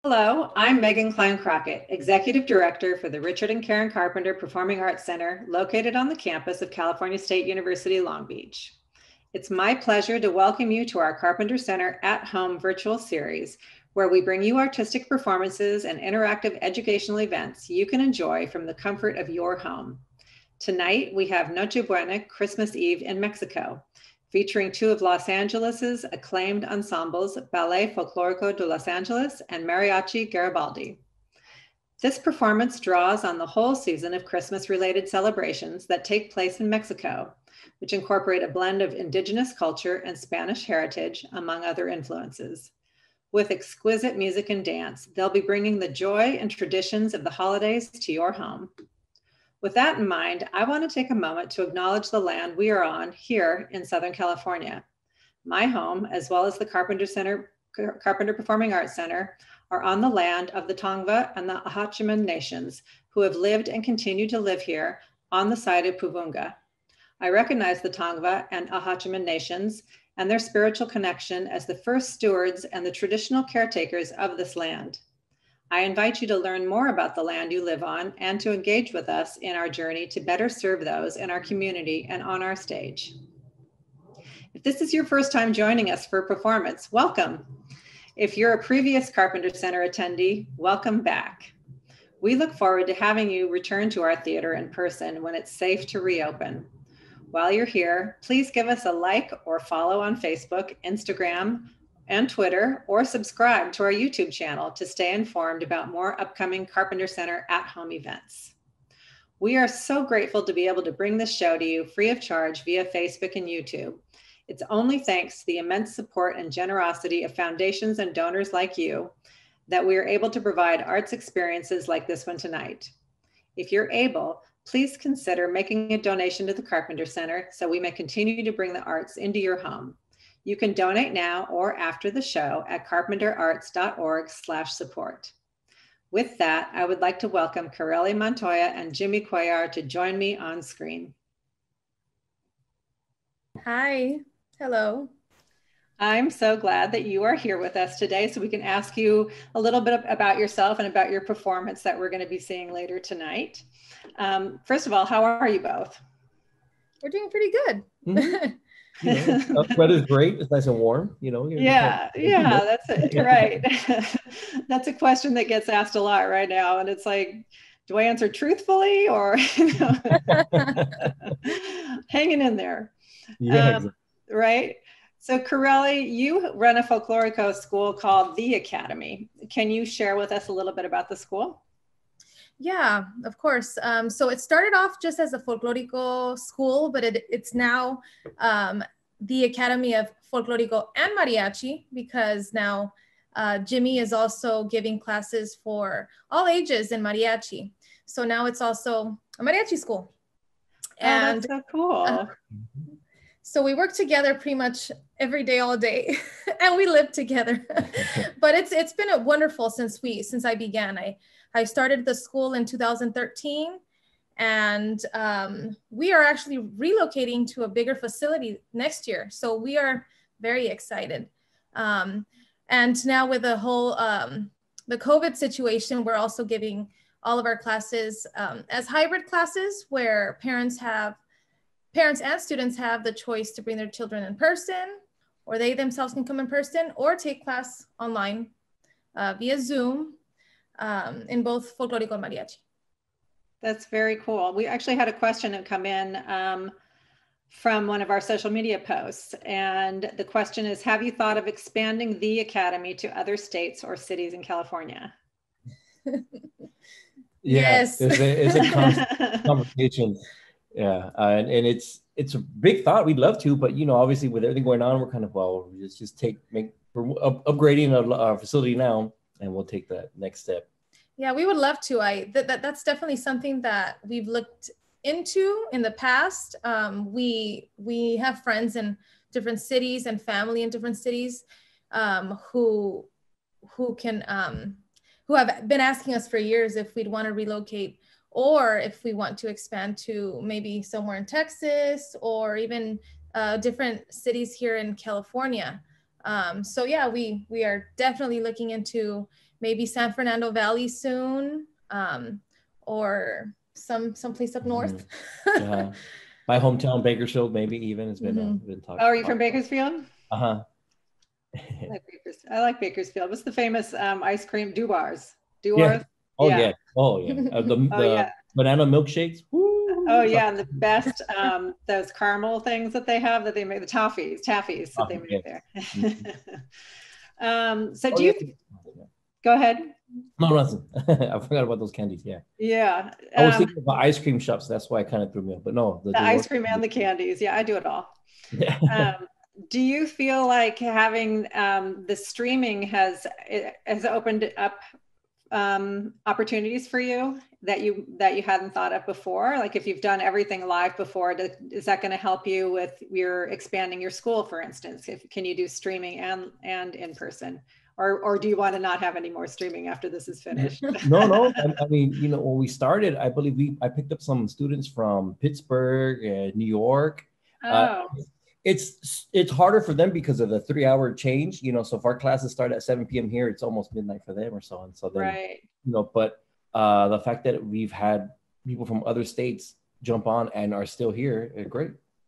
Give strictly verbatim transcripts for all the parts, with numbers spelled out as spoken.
Hello, I'm Megan Klein-Crockett, Executive Director for the Richard and Karen Carpenter Performing Arts Center, located on the campus of California State University, Long Beach. It's my pleasure to welcome you to our Carpenter Center at Home virtual series, where we bring you artistic performances and interactive educational events you can enjoy from the comfort of your home. Tonight, we have Nochebuena, Christmas Eve in Mexico, featuring two of Los Angeles's acclaimed ensembles, Ballet Folklórico de Los Angeles and Mariachi Garibaldi. This performance draws on the whole season of Christmas-related celebrations that take place in Mexico, which incorporate a blend of indigenous culture and Spanish heritage, among other influences. With exquisite music and dance, they'll be bringing the joy and traditions of the holidays to your home. With that in mind, I want to take a moment to acknowledge the land we are on here in Southern California. My home, as well as the Carpenter Center, Carpenter Performing Arts Center, are on the land of the Tongva and the Ahachiman nations, who have lived and continue to live here on the side of Puvunga. I recognize the Tongva and Ahachiman nations and their spiritual connection as the first stewards and the traditional caretakers of this land. I invite you to learn more about the land you live on and to engage with us in our journey to better serve those in our community and on our stage. If this is your first time joining us for a performance, welcome. If you're a previous Carpenter Center attendee, welcome back. We look forward to having you return to our theater in person when it's safe to reopen. While you're here, please give us a like or follow on Facebook, Instagram, and Twitter, or subscribe to our YouTube channel to stay informed about more upcoming Carpenter Center at-home events. We are so grateful to be able to bring this show to you free of charge via Facebook and YouTube. It's only thanks to the immense support and generosity of foundations and donors like you that we are able to provide arts experiences like this one tonight. If you're able, please consider making a donation to the Carpenter Center so we may continue to bring the arts into your home. You can donate now or after the show at carpenter arts dot org slash support. With that, I would like to welcome Corelli Montoya and Jimmy Cuéllar to join me on screen. Hi, hello. I'm so glad that you are here with us today so we can ask you a little bit about yourself and about your performance that we're going to be seeing later tonight. Um, first of all, how are you both? We're doing pretty good. Mm-hmm. You know, weather's great. It's nice and warm. You know. Yeah, yeah, that's it. Right. That's a question that gets asked a lot right now, and it's like, do I answer truthfully or you know, hanging in there? Yeah. Um, right. So, Corelli, you run a Folklórico school called The Academy. Can you share with us a little bit about the school? Yeah, of course. Um, so it started off just as a Folklórico school, but it, it's now um, the Academy of Folklórico and Mariachi, because now uh, Jimmy is also giving classes for all ages in Mariachi. So now it's also a Mariachi school. And oh, that's so cool. Uh, so we work together pretty much every day, all day, and we live together. But it's it's been a wonderful since we since I began. I I started the school in two thousand thirteen, and um, we are actually relocating to a bigger facility next year. So we are very excited. Um, and now with the whole, um, the COVID situation, we're also giving all of our classes um, as hybrid classes where parents have, parents and students have the choice to bring their children in person, or they themselves can come in person or take class online uh, via Zoom. Um, in both Folklórico and Mariachi. That's very cool. We actually had a question that come in um, from one of our social media posts. And the question is, have you thought of expanding the Academy to other states or cities in California? Yes. It's a, it's a constant conversation. Yeah, uh, and, and it's it's a big thought. We'd love to, but you know, obviously with everything going on, we're kind of, well, just, just take, make, we're up, upgrading our, our facility now, and we'll take that next step. Yeah, we would love to. I that, that that's definitely something that we've looked into in the past. Um, we we have friends in different cities and family in different cities um, who who can um, who have been asking us for years if we'd want to relocate or if we want to expand to maybe somewhere in Texas or even uh, different cities here in California. Um, so yeah, we we are definitely looking into maybe San Fernando Valley soon, um, or some someplace up north. Mm-hmm. Uh-huh. My hometown, Bakersfield, maybe even has been, Mm-hmm. uh, been talked. Oh, are you from Bakersfield? Uh-huh. I like Bakersfield. I like Bakersfield. What's the famous um, ice cream? Dubars. Yeah. Dubars? Oh Yeah. yeah. Oh yeah. Uh, the Oh, the yeah. banana milkshakes. Woo! Oh, yeah. And the best, um, those caramel things that they have that they make, the toffees, taffies that they Oh, yeah. make there. Mhm. um, so Oh, do you, yeah. go ahead. No, nothing. I forgot about those candies. Yeah. Yeah. I was Um, thinking about ice cream shops. That's why it kind of threw me off. But no, the, the the ice cream and the candies. Yeah, I do it all. Yeah. Um, do you feel like having um, the streaming has it has opened up um, opportunities for you that you that you hadn't thought of before? Like if you've done everything live before, does, is that going to help you with your expanding your school, for instance? If can you do streaming and and in person, or or do you want to not have any more streaming after this is finished? No, no. I, I mean, you know, when we started, I believe we I picked up some students from Pittsburgh and New York. Uh, Oh, it's it's harder for them because of the three hour change, you know. So if our classes start at seven p m here, it's almost midnight for them or so. And so then, right. you know, but uh, the fact that we've had people from other states jump on and are still here, are great.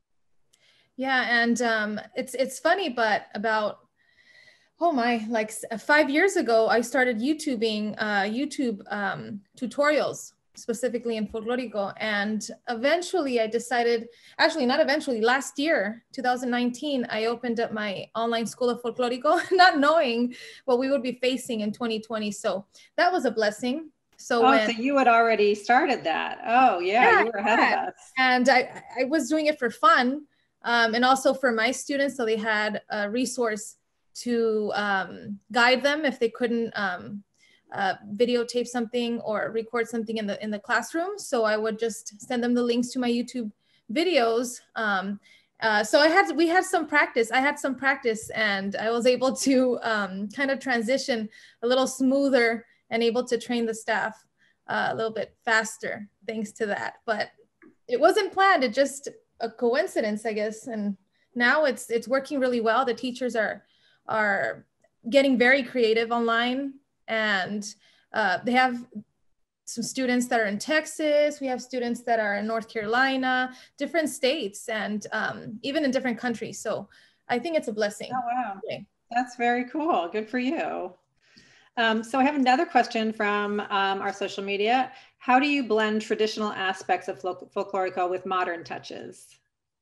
Yeah, and um, it's it's funny, but about oh my, like five years ago, I started YouTubing uh, YouTube um, tutorials, specifically in Folklórico. And eventually I decided, actually not eventually, last year, two thousand nineteen, I opened up my online school of Folklórico, not knowing what we would be facing in twenty twenty. So that was a blessing. So Oh, when, so you had already started that. Oh, yeah, yeah, you were ahead yeah. of us. And I, I was doing it for fun um, and also for my students. So they had a resource to um, guide them if they couldn't um, uh, videotape something or record something in the in the classroom. So I would just send them the links to my YouTube videos. Um, uh, so I had we had some practice. I had some practice, and I was able to um, kind of transition a little smoother and able to train the staff uh, a little bit faster thanks to that. But it wasn't planned. It just a coincidence, I guess. And now it's it's working really well. The teachers are are getting very creative online, and uh, they have some students that are in Texas. We have students that are in North Carolina, different states, and um, even in different countries. So I think it's a blessing. Oh, wow. Okay. That's very cool. Good for you. Um, so I have another question from um, our social media. How do you blend traditional aspects of Folklórico with modern touches?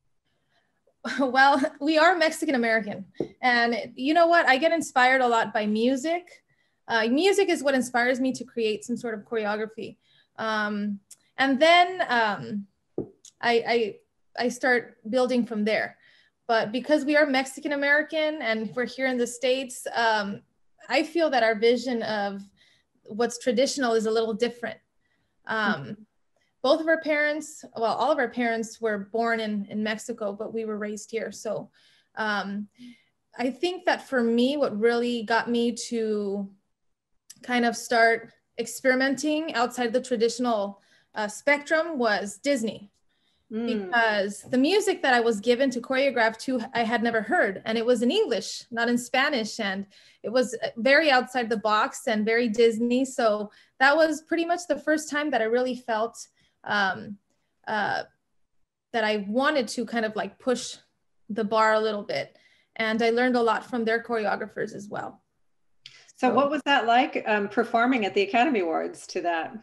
Well, we are Mexican American, and you know what? I get inspired a lot by music. Uh, music is what inspires me to create some sort of choreography, um, and then um, I, I I start building from there. But because we are Mexican American and we're here in the States, um, I feel that our vision of what's traditional is a little different. Um, both of our parents, well, all of our parents were born in, in Mexico, but we were raised here. So um, I think that for me, what really got me to kind of start experimenting outside the traditional uh, spectrum was Disney. Mm. Because the music that I was given to choreograph to, I had never heard, and it was in English, not in Spanish, and it was very outside the box and very Disney. So that was pretty much the first time that I really felt um, uh, that I wanted to kind of like push the bar a little bit, and I learned a lot from their choreographers as well. So, so what was that like um, performing at the Academy Awards to that?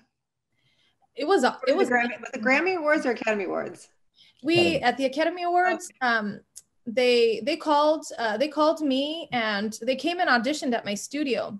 It was it was the Grammy, was the Grammy Awards or Academy Awards? We at the Academy Awards, okay. um, they they called uh, they called me, and they came and auditioned at my studio,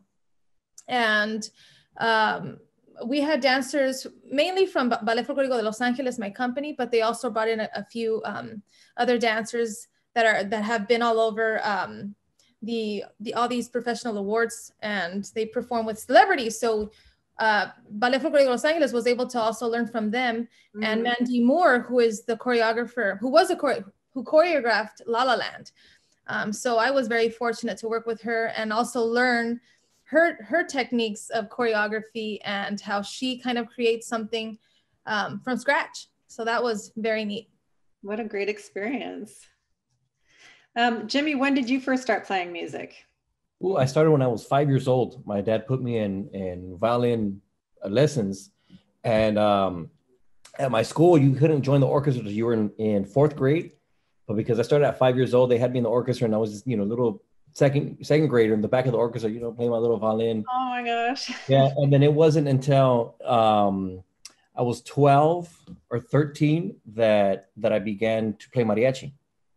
and um, we had dancers mainly from Ballet Folklórico de Los Ángeles, my company, but they also brought in a, a few um, other dancers that are that have been all over um, the the all these professional awards, and they perform with celebrities. So. Uh, Ballet Folklórico Los Ángeles was able to also learn from them, mm-hmm. and Mandy Moore, who is the choreographer, who was a chore- who choreographed La La Land. Um, so I was very fortunate to work with her and also learn her her techniques of choreography and how she kind of creates something um, from scratch. So that was very neat. What a great experience. Um, Jimmy, when did you first start playing music? Ooh, I started when I was five years old. My dad put me in in violin uh, lessons, and um, at my school, you couldn't join the orchestra until you were in, in fourth grade. But because I started at five years old, they had me in the orchestra, and I was just, you know, little second second grader in the back of the orchestra, you know, playing my little violin. Oh my gosh. Yeah, and then it wasn't until um, I was twelve or thirteen that that I began to play mariachi.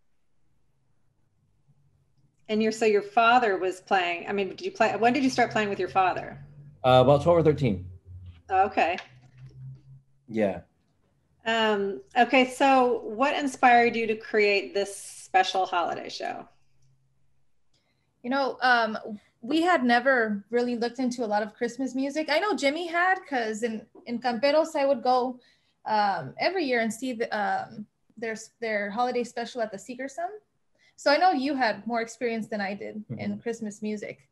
And you're so your father was playing. I mean, did you play? When did you start playing with your father? Uh, about twelve or thirteen. Okay. Yeah. Um, okay, so what inspired you to create this special holiday show? You know, um, we had never really looked into a lot of Christmas music. I know Jimmy had, because in, in Camperos, I would go um, every year and see the, um, their, their holiday special at the Seeker Sun. So I know you had more experience than I did mm-hmm. in Christmas music.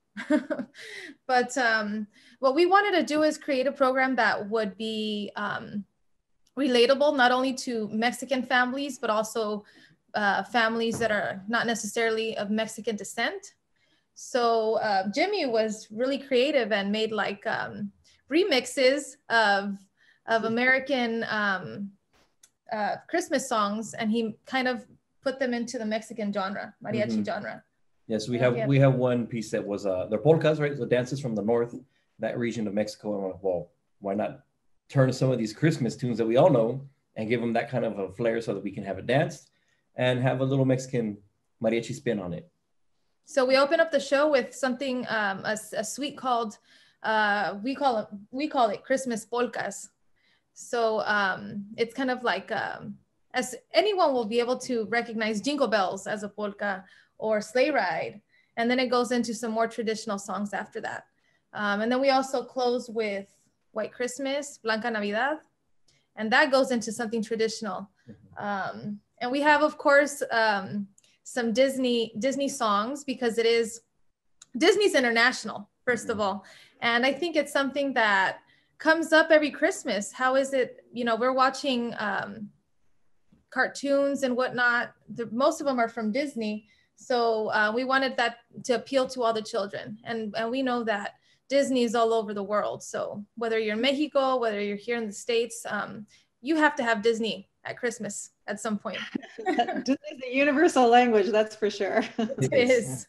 But um, what we wanted to do is create a program that would be um, relatable, not only to Mexican families, but also uh, families that are not necessarily of Mexican descent. So uh, Jimmy was really creative and made like um, remixes of, of American um, uh, Christmas songs, and he kind of put them into the Mexican genre, mariachi mm-hmm. genre. Yes, we have yeah. we have one piece that was uh, they're polkas, right? So dances from the north, that region of Mexico. And I'm like, well, why not turn some of these Christmas tunes that we all know and give them that kind of a flair so that we can have it danced and have a little Mexican mariachi spin on it. So we open up the show with something, um, a, a suite called, uh, we call it, we call it Christmas polkas. So um, it's kind of like, um, as anyone will be able to recognize Jingle Bells as a polka or Sleigh Ride. And then it goes into some more traditional songs after that. Um, and then we also close with White Christmas, Blanca Navidad, and that goes into something traditional. Um, and we have, of course, um, some Disney Disney songs, because it is Disney's international, first of all. And I think it's something that comes up every Christmas. How is it, you know, we're watching um, cartoons and whatnot. The, most of them are from Disney. So uh, we wanted that to appeal to all the children. And, and we know that Disney is all over the world. So whether you're in Mexico, whether you're here in the States, um, you have to have Disney at Christmas at some point. Disney's a universal language, that's for sure. It is.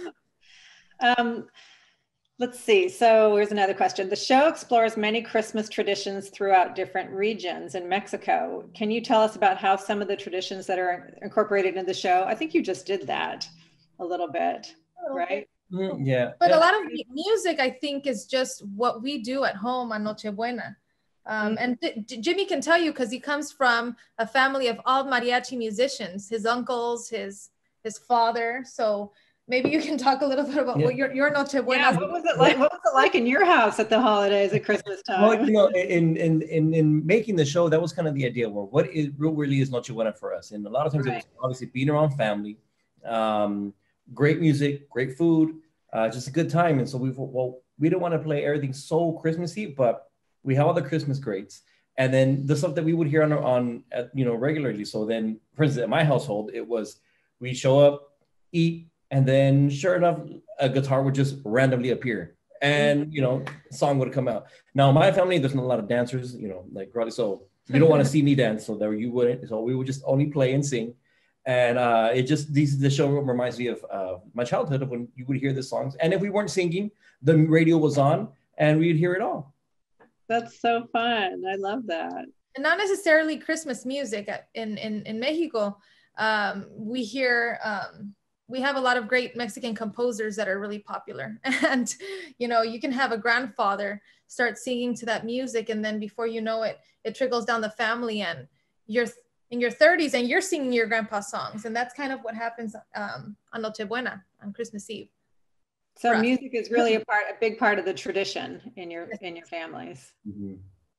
um, let's see. So here's another question. The show explores many Christmas traditions throughout different regions in Mexico. Can you tell us about how some of the traditions that are incorporated in the show? I think you just did that a little bit, right? Mm, yeah. But a lot of music, I think, is just what we do at home on Nochebuena. Um, and J- Jimmy can tell you, because he comes from a family of all mariachi musicians, his uncles, his his father. So maybe you can talk a little bit about yeah. what your, your Nochebuena. Yeah, what was it like? What was it like in your house at the holidays at Christmas time? Well, you know, in in in in making the show, that was kind of the idea. Where what is really is Nochebuena for us, and a lot of times right. it was obviously being around family, um, great music, great food, uh, just a good time. And so we well, we don't want to play everything so Christmassy, but we have all the Christmas greats, and then the stuff that we would hear on, on uh, you know, regularly. So then, for instance, at my household, it was we show up, eat, and then sure enough, a guitar would just randomly appear, and you know, a song would come out. Now, in my family, there's not a lot of dancers, you know, like probably so you don't want to see me dance, so there you wouldn't. So we would just only play and sing, and uh, it just these the show reminds me of uh, my childhood of when you would hear the songs, and if we weren't singing, the radio was on, and we'd hear it all. That's so fun. I love that. And not necessarily Christmas music in, in, in Mexico. Um, we hear, um, we have a lot of great Mexican composers that are really popular. And, you know, you can have a grandfather start singing to that music, and then before you know it, it trickles down the family, and you're in your thirties and you're singing your grandpa's songs. And that's kind of what happens um, on Nochebuena, on Christmas Eve. So music is really a part, a big part of the tradition in your in your families. Mm-hmm.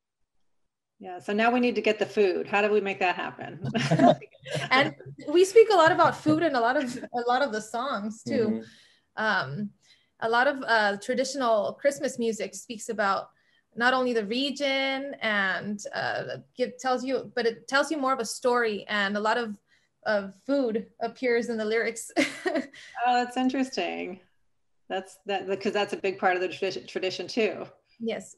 Yeah. So now we need to get the food. How do we make that happen? And we speak a lot about food in a lot of a lot of the songs too. Mm-hmm. Um, a lot of uh, traditional Christmas music speaks about not only the region and uh, it tells you, but it tells you more of a story. And a lot of of food appears in the lyrics. Oh, that's interesting. That's that because that's a big part of the tradition, tradition too. Yes.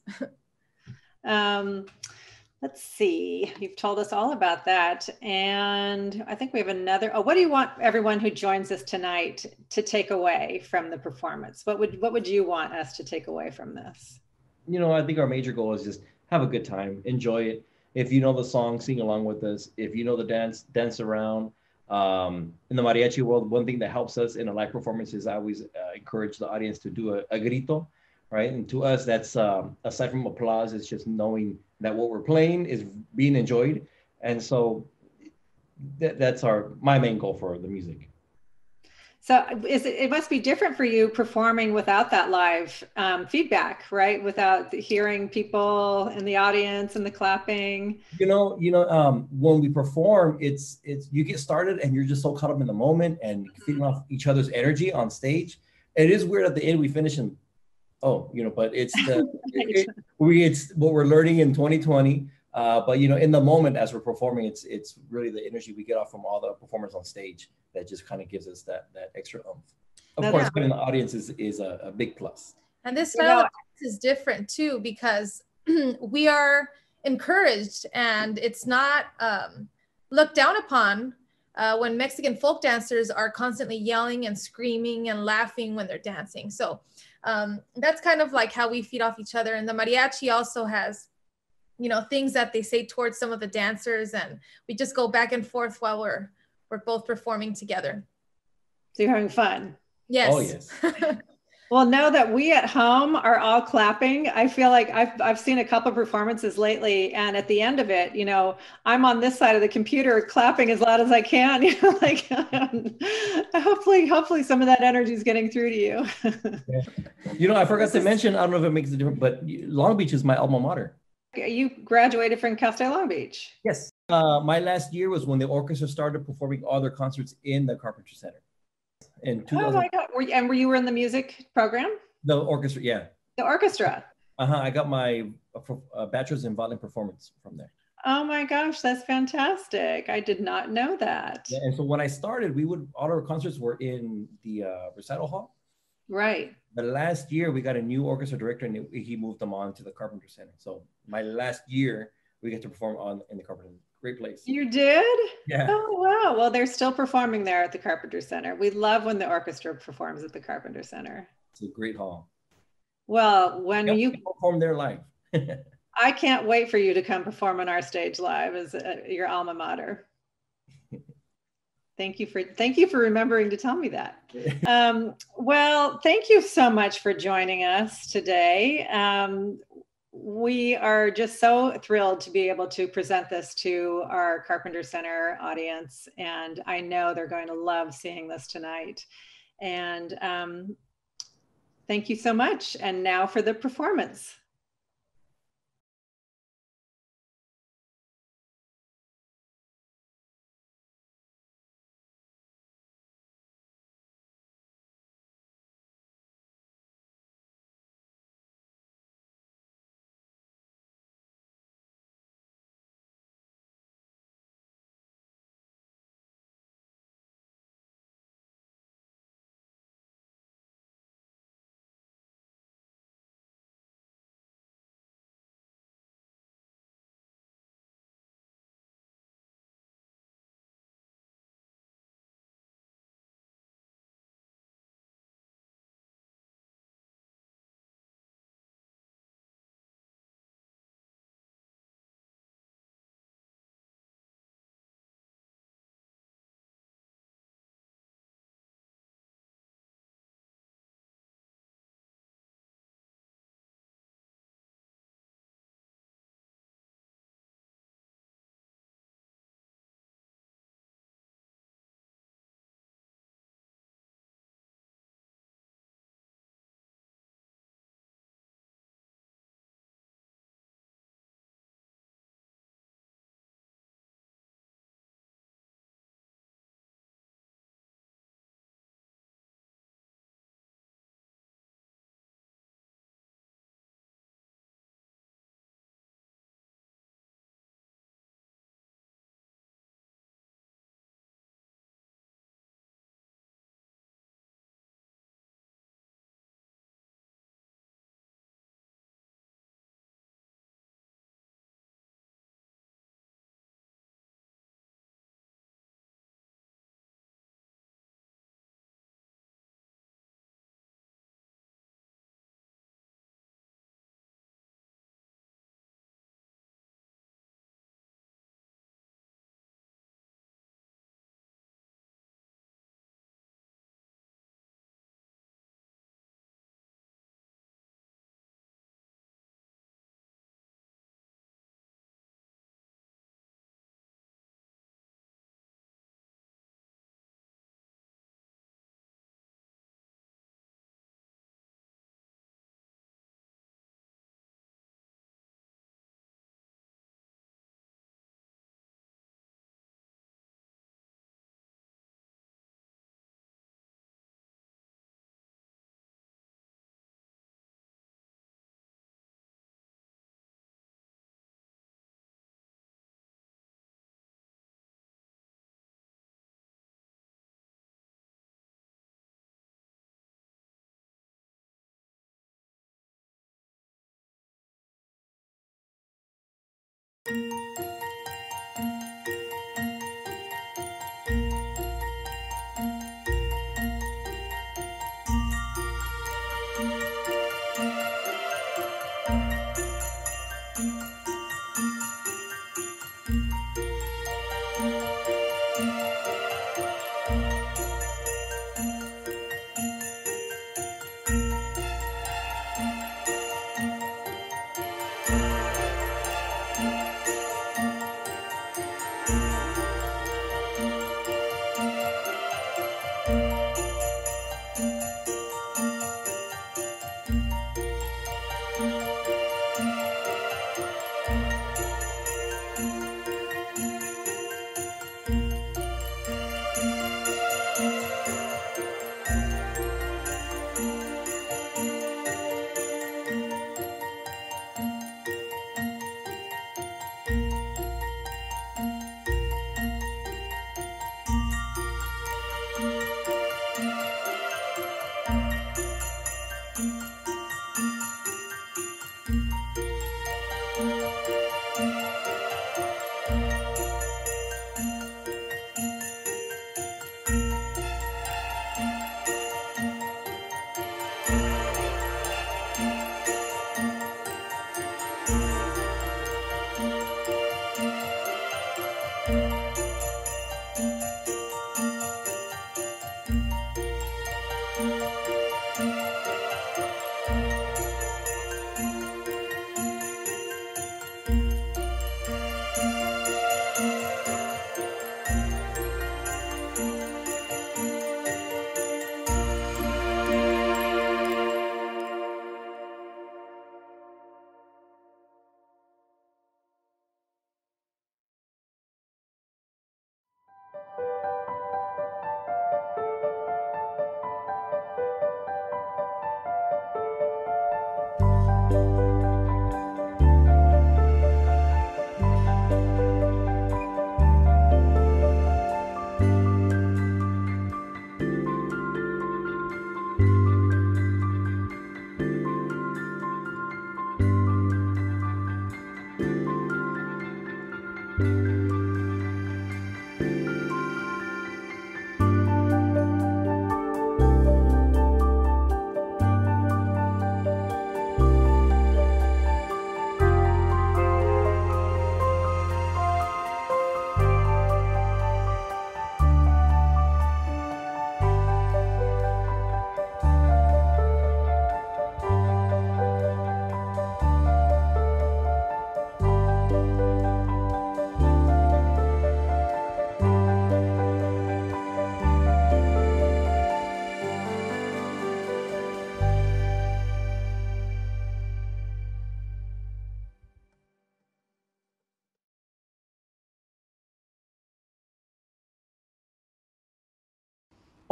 Um, let's see. You've told us all about that, and I think we have another. Oh, what do you want everyone who joins us tonight to take away from the performance? What would what would you want us to take away from this? You know, I think our major goal is just have a good time, enjoy it. If you know the song, sing along with us. If you know the dance, dance around. Um, in the mariachi world, one thing that helps us in a live performance is I always uh, encourage the audience to do a, a grito, right? And to us, that's um, aside from applause, it's just knowing that what we're playing is being enjoyed. And so th- that's our my main goal for the music. So is it, it must be different for you performing without that live um, feedback, right? Without hearing people in the audience and the clapping. You know, you know, um, when we perform, it's it's you get started and you're just so caught up in the moment and feeding off each other's energy on stage. It is weird at the end we finish and oh, you know, but it's the it, it, we it's what we're learning in twenty twenty. Uh, but you know, in the moment as we're performing, it's it's really the energy we get off from all the performers on stage that just kind of gives us that that extra oomph. Of That's course, having the audience is is a, a big plus. And this You style know, of dance is different too, because we are encouraged and it's not um, looked down upon uh, when Mexican folk dancers are constantly yelling and screaming and laughing when they're dancing. So um, that's kind of like how we feed off each other. And the mariachi also has, you know, things that they say towards some of the dancers, and we just go back and forth while we're we're both performing together. So you're having fun. Yes. Oh yes. Well, know that we at home are all clapping. I feel like I've I've seen a couple of performances lately, and at the end of it, you know, I'm on this side of the computer clapping as loud as I can. You know, like hopefully, hopefully, some of that energy is getting through to you. Yeah. You know, I forgot to mention. I don't know if it makes a difference, but Long Beach is my alma mater. You graduated from Cal State Long Beach. Yes. Uh, my last year was when the orchestra started performing all their concerts in the Carpenter Center. In two thousand. Oh my God! Were you, and were you were in the music program? The orchestra, yeah. The orchestra. Uh-huh. I got my uh, bachelor's in violin performance from there. Oh my gosh, that's fantastic! I did not know that. Yeah, and so when I started, we would all our concerts were in the uh, recital hall. Right. The last year, we got a new orchestra director, and it, he moved them on to the Carpenter Center. So my last year, we get to perform on in the Carpenter. Great place. You did? Yeah. Oh, wow. Well, they're still performing there at the Carpenter Center. We love when the orchestra performs at the Carpenter Center. It's a great hall. Well, when Yep, you perform there live. I can't wait for you to come perform on our stage live as uh, your alma mater. Thank you for thank you for remembering to tell me that. Um, well, thank you so much for joining us today. Um, we are just so thrilled to be able to present this to our Carpenter Center audience, and I know they're going to love seeing this tonight. And um, thank you so much. And now for the performance.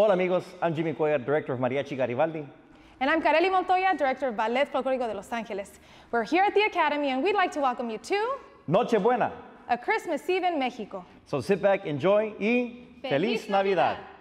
Hola amigos, I'm Jaime, Director of Mariachi Garibaldi. And I'm Kareli Montoya, Director of Ballet Folklórico de Los Ángeles. We're here at the Academy and we'd like to welcome you to Nochebuena. A Christmas Eve in Mexico. So sit back, enjoy y Feliz, Feliz Navidad. Navidad.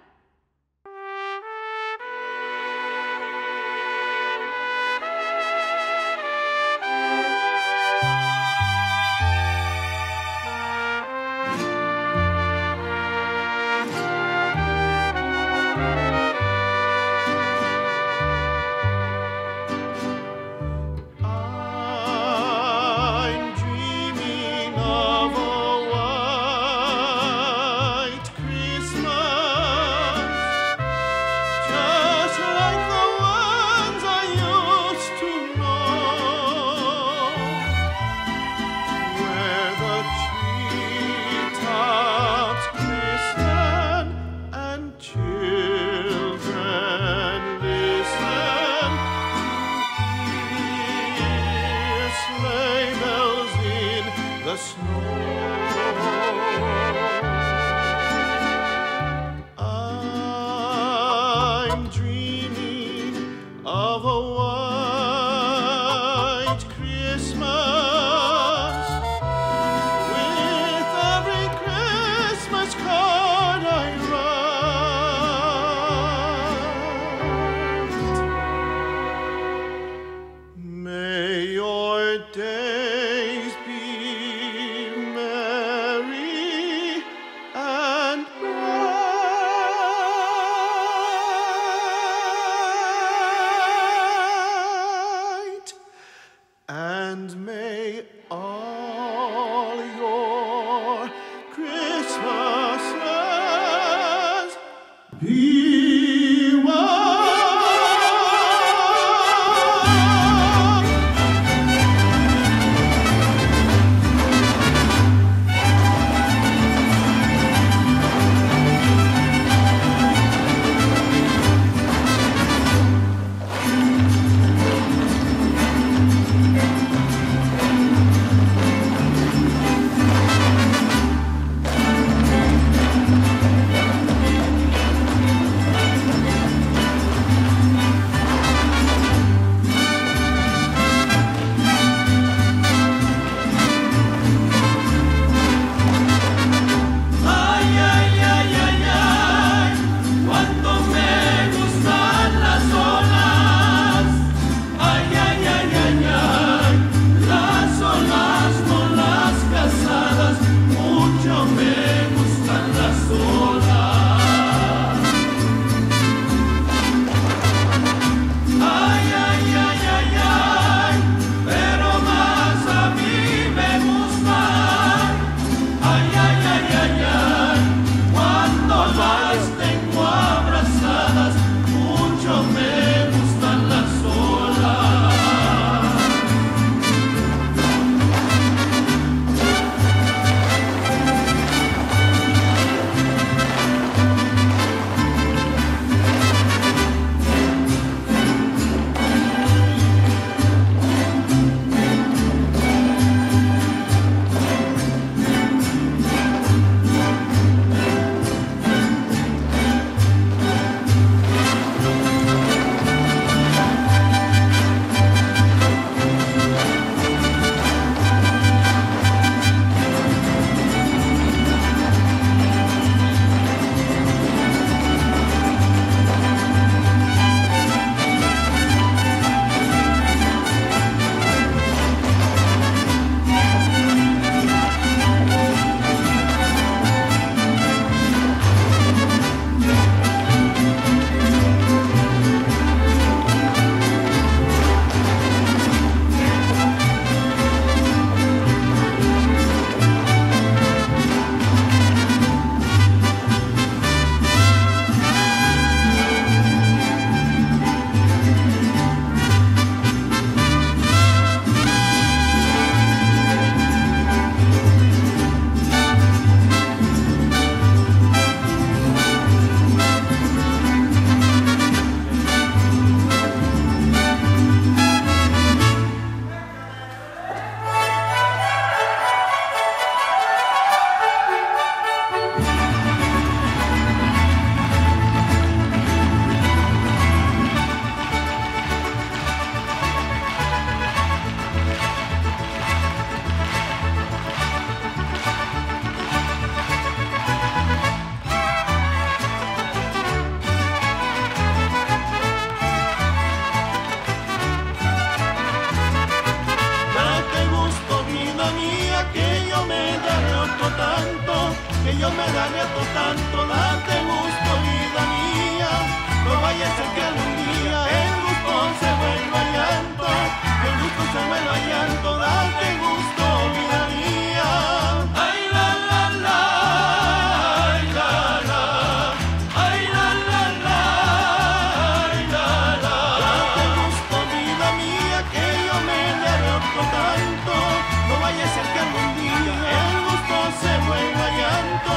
que yo me darreto tanto, date gusto, vida mía. No vaya a ser que algún día el gusto se vuelva llanto, que el gusto se vuelva llanto, date gusto, vida mía. Ay, la, la, la, ay, la, la, ay, la, la, la, ay, la, la. Date gusto, vida mía, que yo me darreto tanto, no vaya a ser que algún día el gusto se vuelva llanto.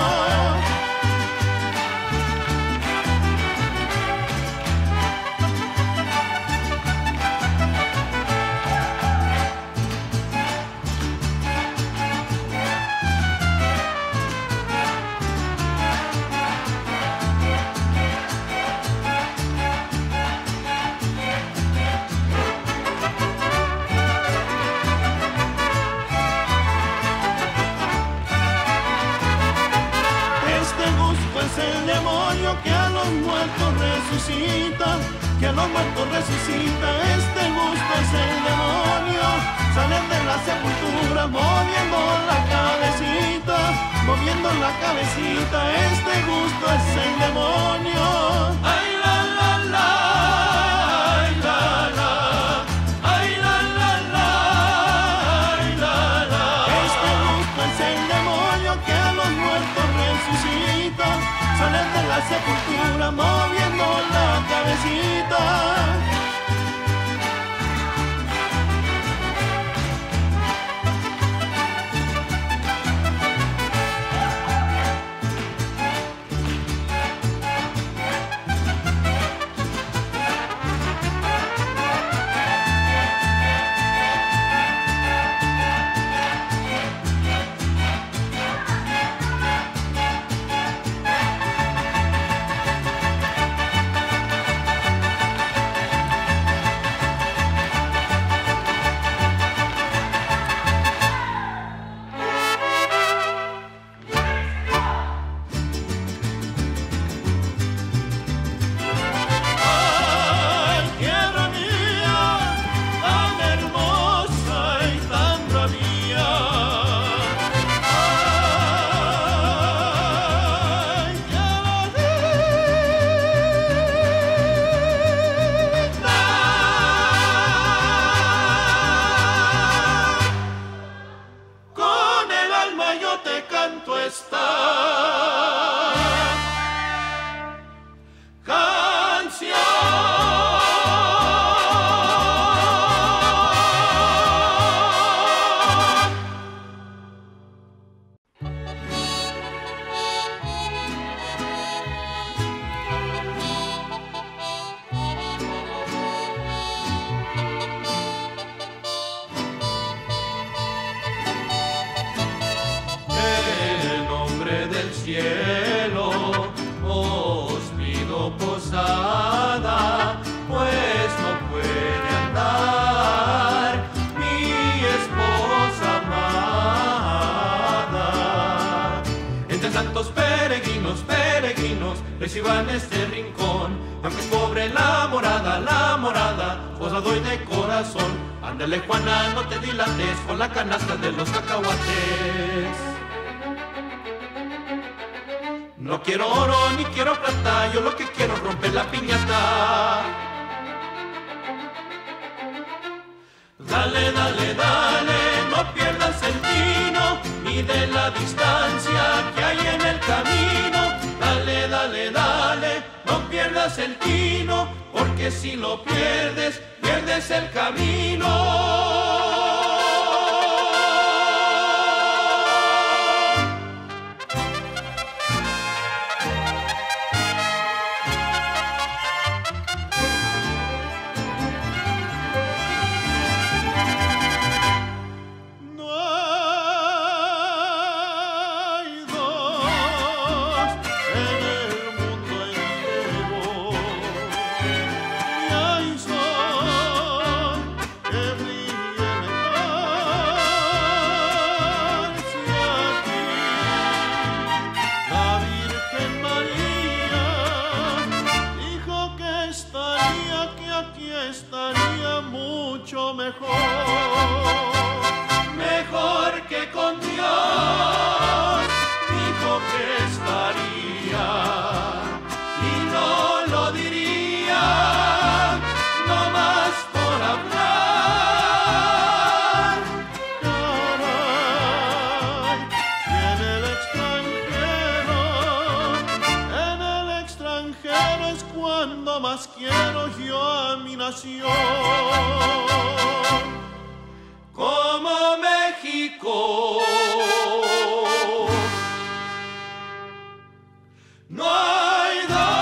El demonio que a los muertos resucita, que a los muertos resucita, este gusto es el demonio. Salen de la sepultura moviendo la cabecita, moviendo la cabecita, este gusto es el demonio. Ay, la, la, la, ay, la, la, ay, la, la, la, ay, la, la. Este gusto es el demonio que a los muertos resucita, salen de la sepultura moviendo la cabecita. Reciban este rincón, aunque es pobre la morada, la morada, os la doy de corazón. Ándale Juana, no te dilates con la canasta de los cacahuates. No quiero oro ni quiero plata, yo lo que quiero es romper la piñata. Dale, dale, dale, no pierdas el tino, mide la distancia que hay en el camino. Dale, dale, dale, no pierdas el tino, porque si lo pierdes, pierdes el camino. Every nación. Como México, no hay dos.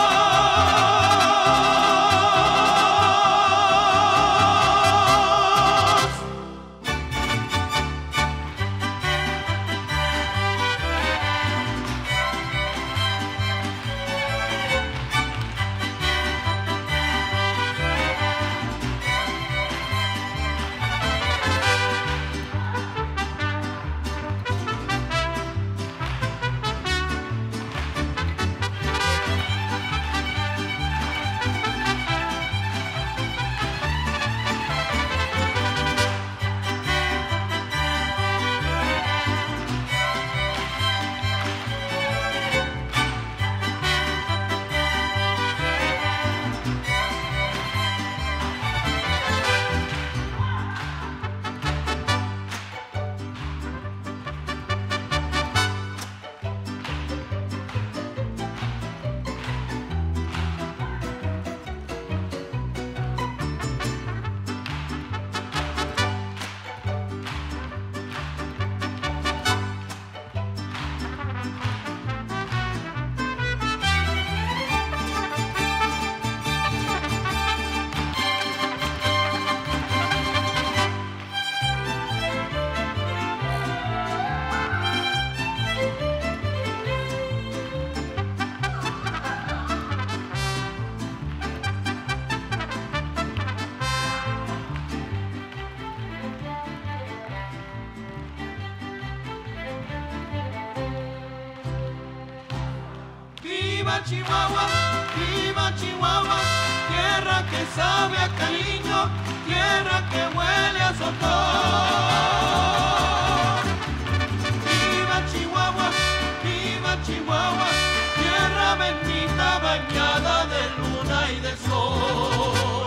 Viva Chihuahua, viva Chihuahua, tierra que sabe a cariño, tierra que huele a sotol. Viva Chihuahua, viva Chihuahua, tierra bendita bañada de luna y de sol.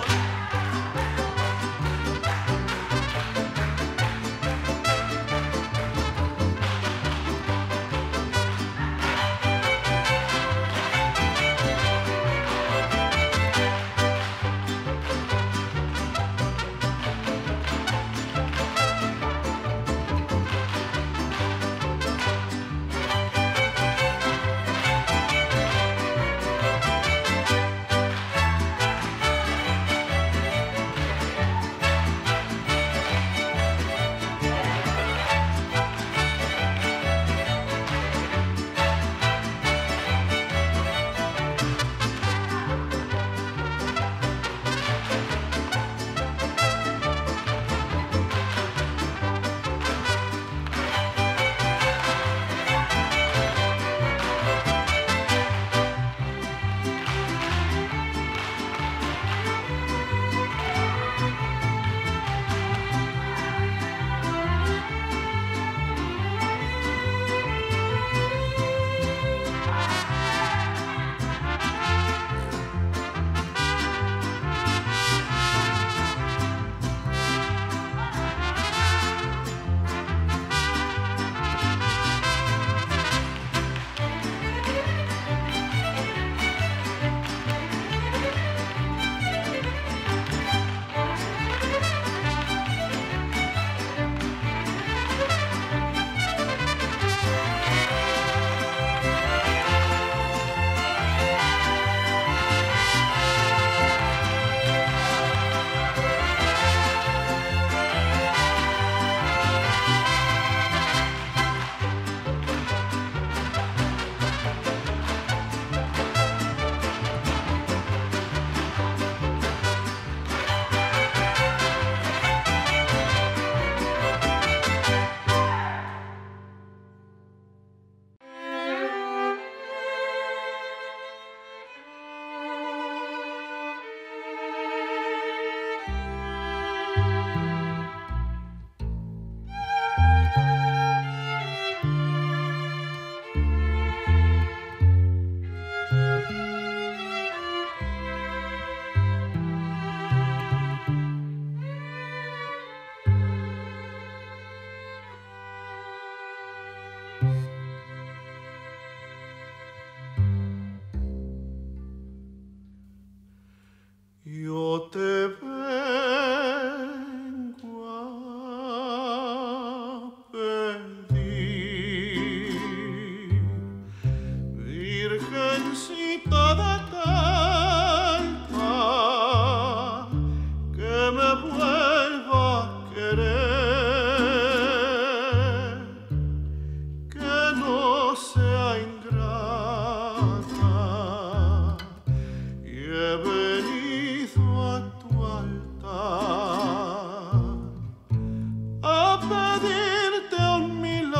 pedirte un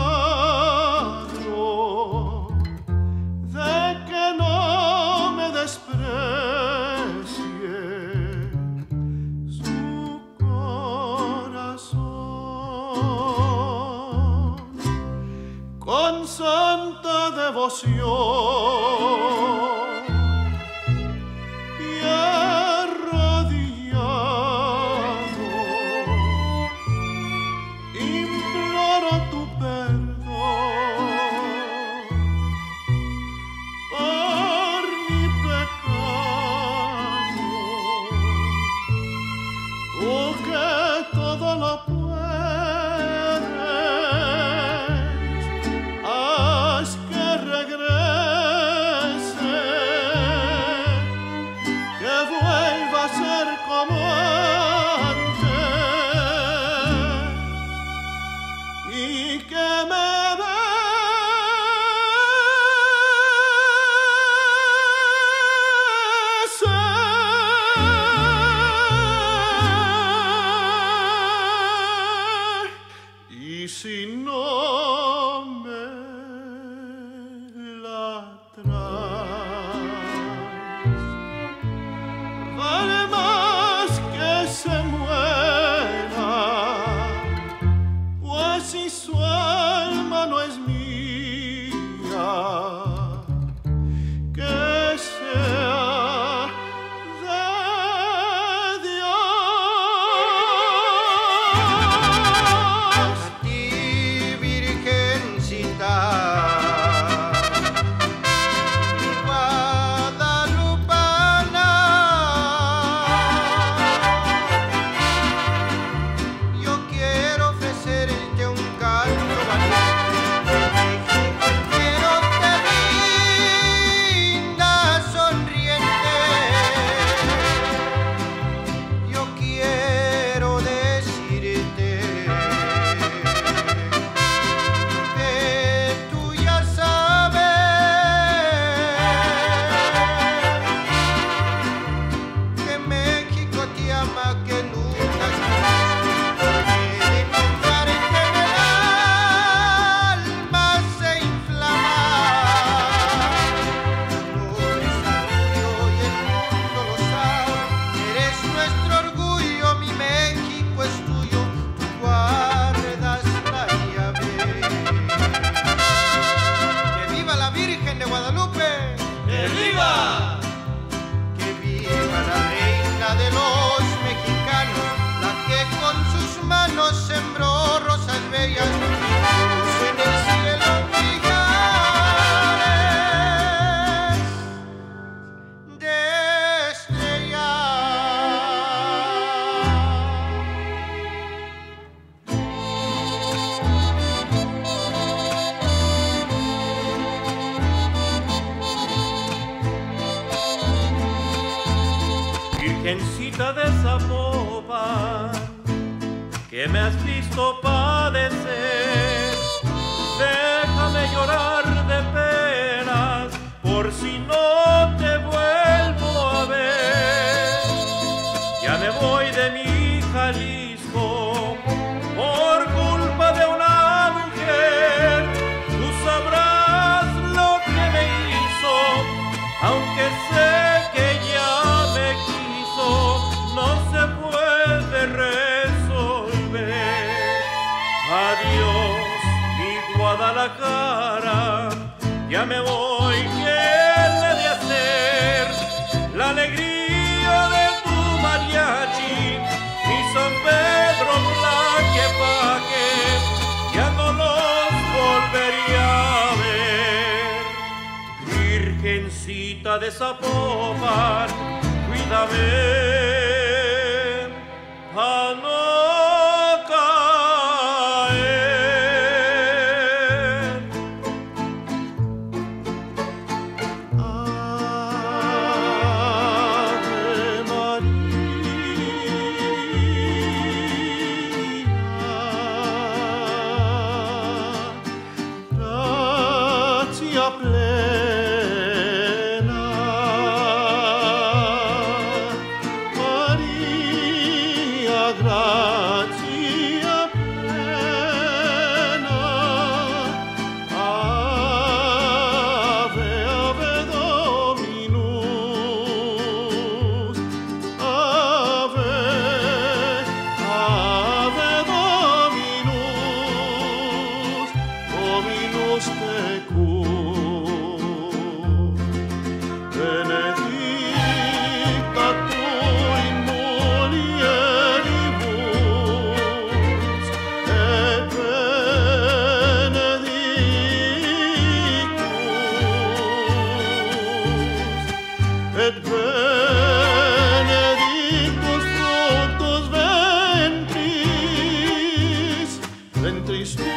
milagro, de que no me desprecie su corazón. Con santa devoción Virgencita de Zapopan, que me has visto padecer, déjame llorar de penas por si no te vuelvo a ver. Ya me voy de mi Jalisco por culpa de una mujer. Tú sabrás lo que me hizo, aunque sé que ya me quiso, no se puede resolver. Adiós, mi Guadalajara, ya me voy, ¿qué le de hacer? La alegría de tu mariachi, mi San Pedro Tlaquepaque, ya no los volvería a ver. Virgencita de Zapopan, cuídame pa' no caer. Ave María, gracia plena, María, gracia historia.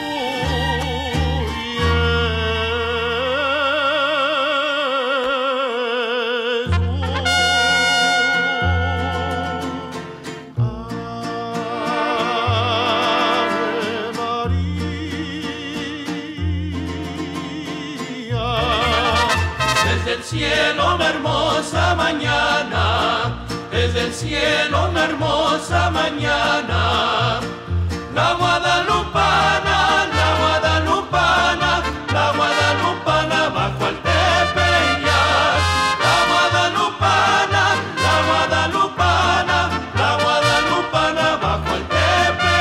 Desde el cielo una hermosa mañana, desde el cielo una hermosa mañana, la guadalupana, la guadalupana, la guadalupana bajo el tepeyac, la guadalupana, la guadalupana, la guadalupana bajo el tepeyac.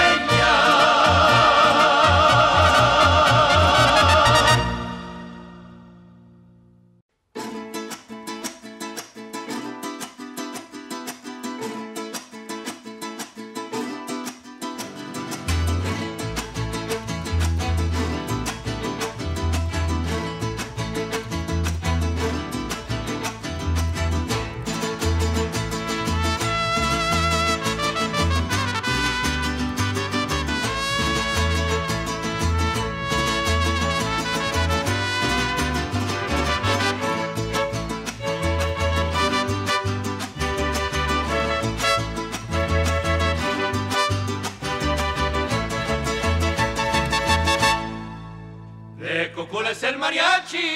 De Cocula es el mariachi.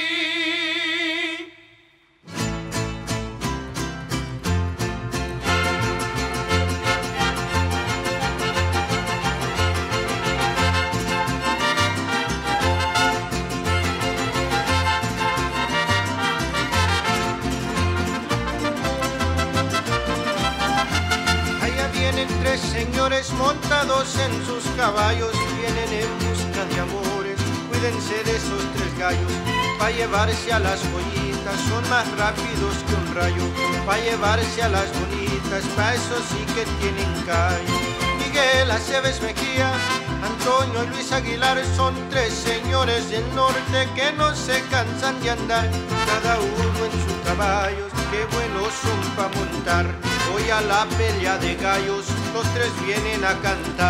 Allá vienen tres señores montados en sus caballos, vienen en busca de amores. Cuídense de esos tres gallos, pa' llevarse a las joyitas, son más rápidos que un rayo, pa' llevarse a las bonitas, pa' eso sí que tienen callo. Miguel Aceves Mejía, Antonio y Luis Aguilar son tres señores del norte que no se cansan de andar, cada uno en sus caballos, qué buenos son pa' montar. Hoy a la pelea de gallos, los tres vienen a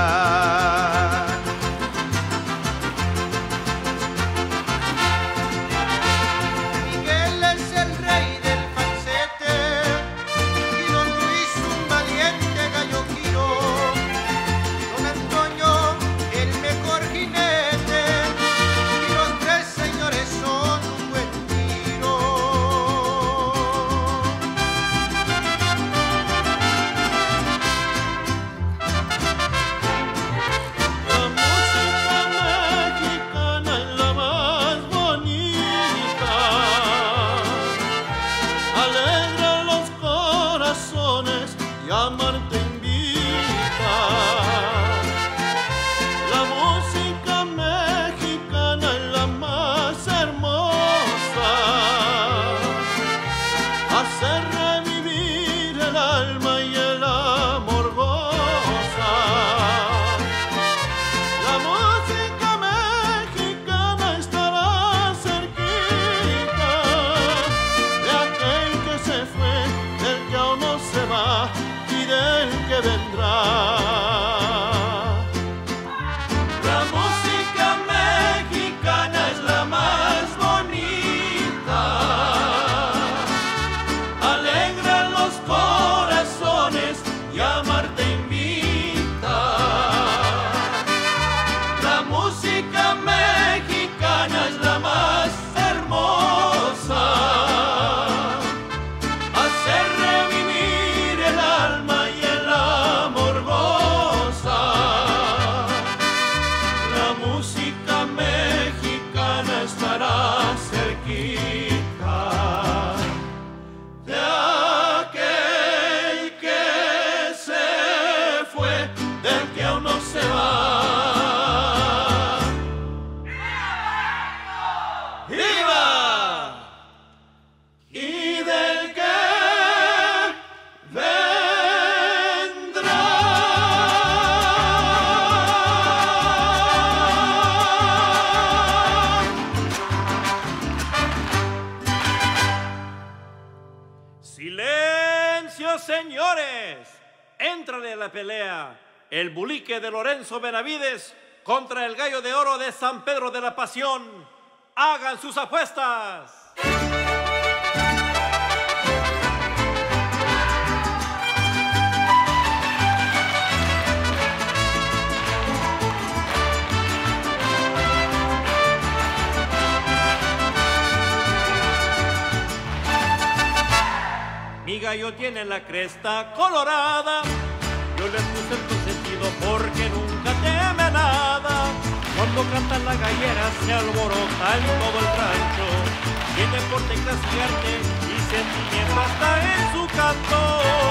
cantar. Éntrale a la pelea el bulique de Lorenzo Benavides contra el gallo de oro de San Pedro de la Pasión. ¡Hagan sus apuestas! Mi gallo tiene la cresta colorada, yo le puse el consentido porque nunca teme nada. Cuando cantan la gallera se alborota en todo el rancho, tiene porte, clase y arte y sentimiento hasta en su canto.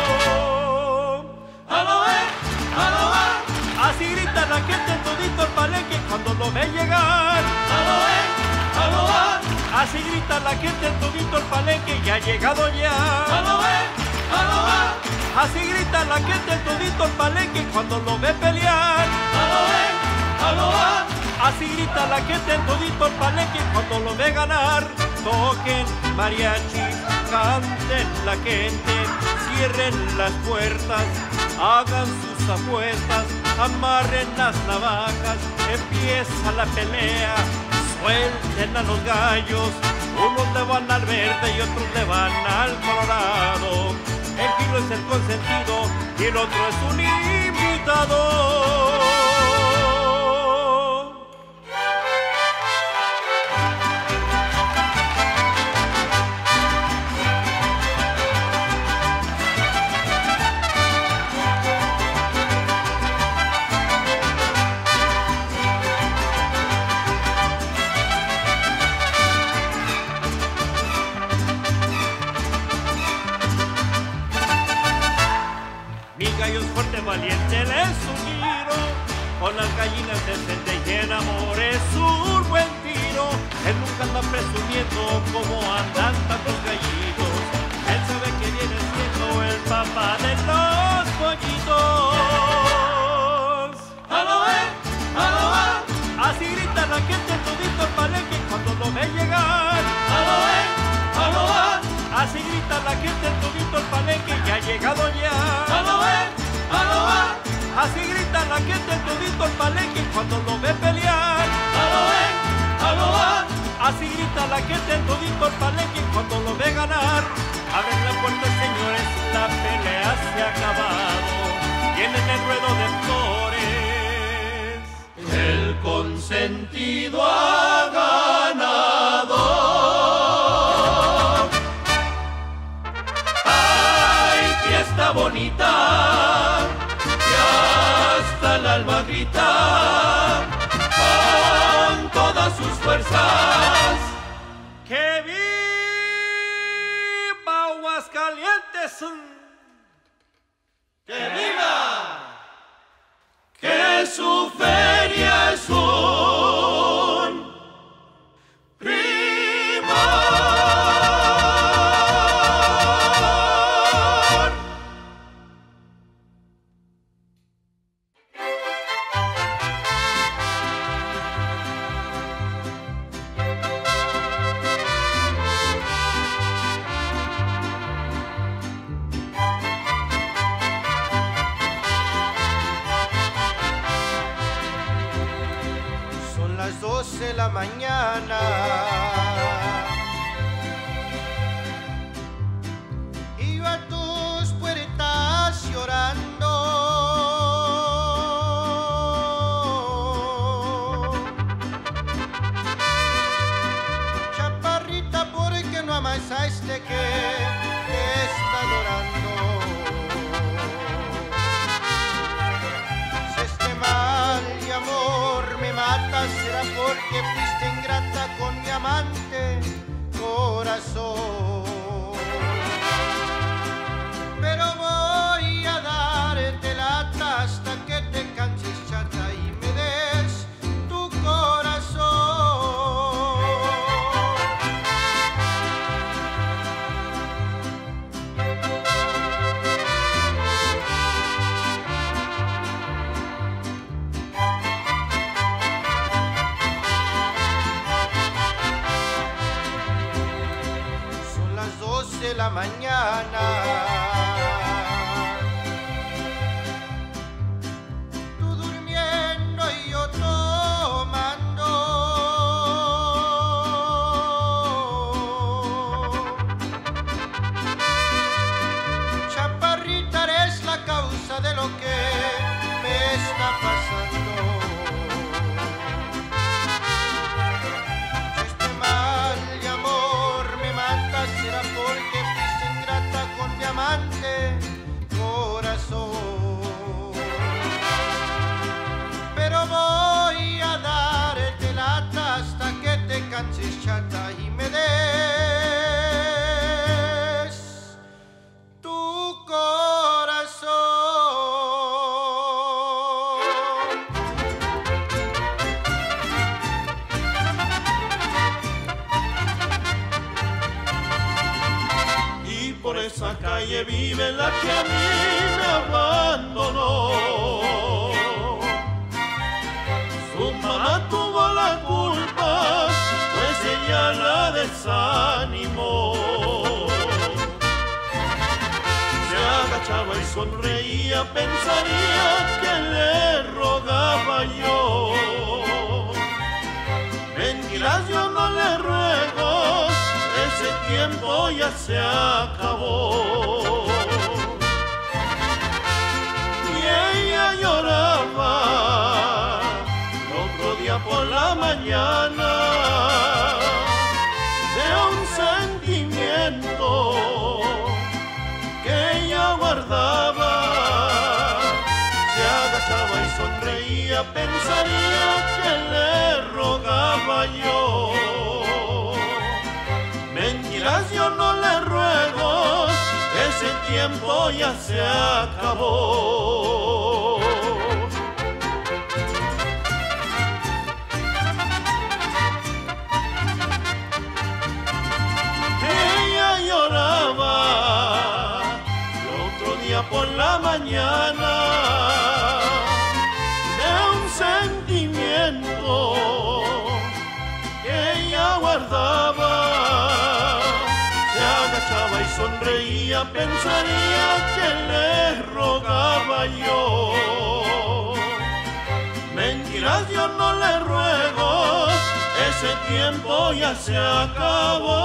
¡Aloe! ¡Aloe! Así grita la gente en todito el palenque cuando lo ve llegar. ¡Aloe! ¡Aloe! Así grita la gente en todito el palenque, ya ha llegado ya. ¡Aloe! ¡Aloe! Así grita la gente en todito el palenque cuando lo ve pelear. ¡Aloe! ¡Aloe! Así grita la gente en todito el palenque cuando lo ve ganar. Toquen mariachi, canten la gente, cierren las puertas, hagan sus apuestas, amarren las navajas, empieza la pelea. Suelten a los gallos, unos le van al verde y otros le van al colorado. El giro es el consentido y el otro es un invitado. Valiente él es un giro, con las gallinas decente y en amor es un buen tiro. Él nunca anda presumiendo como andan tantos gallitos, él sabe que viene siendo el papá de los pollitos. ¡Aloe! ¡Aloe! Así grita la gente todito el palenque cuando lo ve llegar. ¡Aloe! ¡Aloe! Así grita la gente todito el palenque, ya ha llegado ya. ¡Aloe! ¡Aloha! Así grita la gente en todito el palenque cuando lo ve pelear. ¡Aloe! ¡Aloha! Así grita la gente en todito el palenque cuando lo ve ganar. Abren la puerta, señores, la pelea se ha acabado. Tienen el ruedo de flores. El consentido ha ganado. ¡Ay, fiesta bonita! El alma grita con todas sus fuerzas. ¡Que viva Aguascalientes! ¡Que viva! Que su feria es un de la mañana. Iba a tus puertas llorando. Chaparrita, ¿por qué no amas a este que te está adorando? Si este mal de amor me mata, será porque fuiste ingrata con mi amante corazón. Pero voy a darte lata hasta que te canses, chata, y me des tu corazón. De la mañana, tú durmiendo y yo todo. alcances, chata, y me des tu corazón. Y por esa calle vive la que a mí me abandonó. Su mamá tuvo la culpa, pues ella la desanimó. Se agachaba y sonreía, pensaría que le rogaba yo. Mentiras yo no le ruego, ese tiempo ya se acabó. Y ella lloraba otro día por la mañana de un sentimiento que ella guardaba. Se agachaba y sonreía, pensaría que le rogaba yo. Mentiras yo no le ruego, ese tiempo ya se acabó. Ella lloraba el otro día por la mañana de un sentimiento que ella guardaba. Se agachaba y sonreía, pensaría que le rogaba yo. Mentiras yo no le ruego, ese tiempo ya se acabó.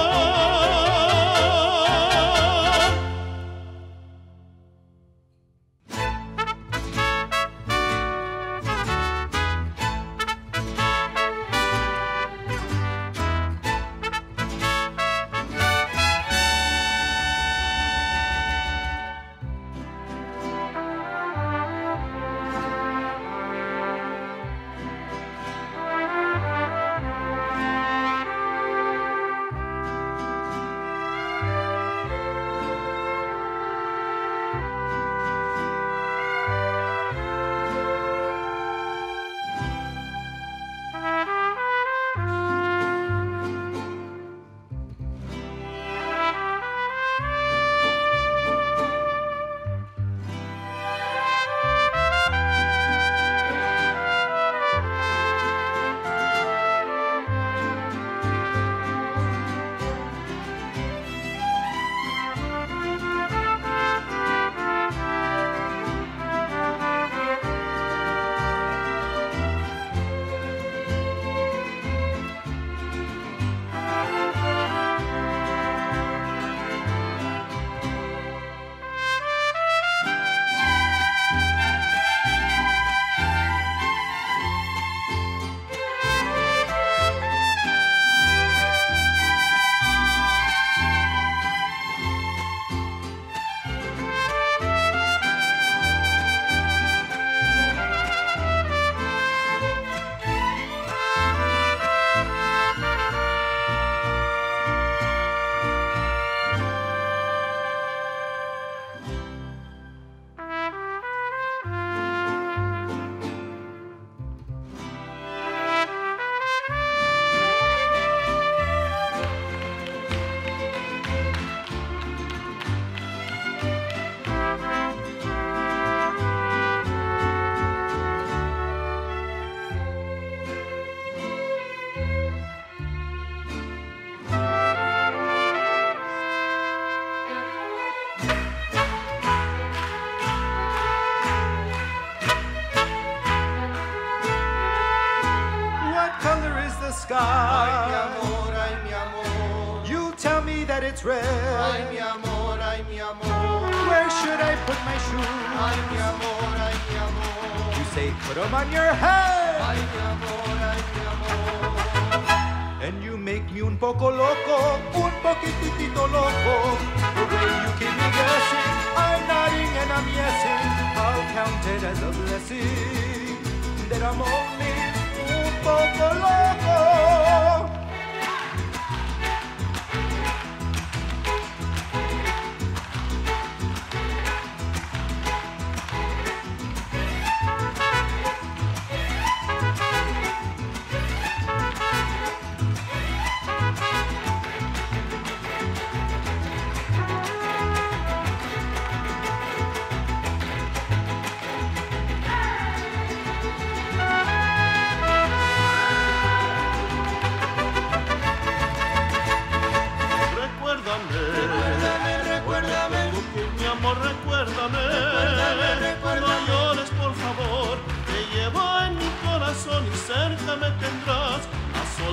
it's red. Ay, mi amor, ay, mi amor. Where should I put my shoes? Ay, mi amor, ay, mi amor. You say put them on your head. Ay, mi amor, ay, mi amor. And you make me un poco loco, un poquitito loco. The way you keep me guessing, I'm nodding and I'm yesing. I'll count it as a blessing that I'm only un poco loco.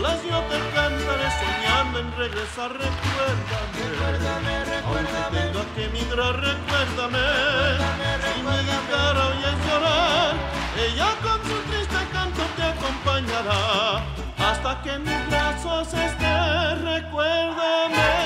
solas yo te cantaré soñando en regresar. Recuérdame, recuérdame, recuérdame. Aunque tenga que emigrar, recuérdame. Recuérdame, si me dijera oyes llorar, ella con su triste canto te acompañará hasta que en mis brazos estés. Recuérdame.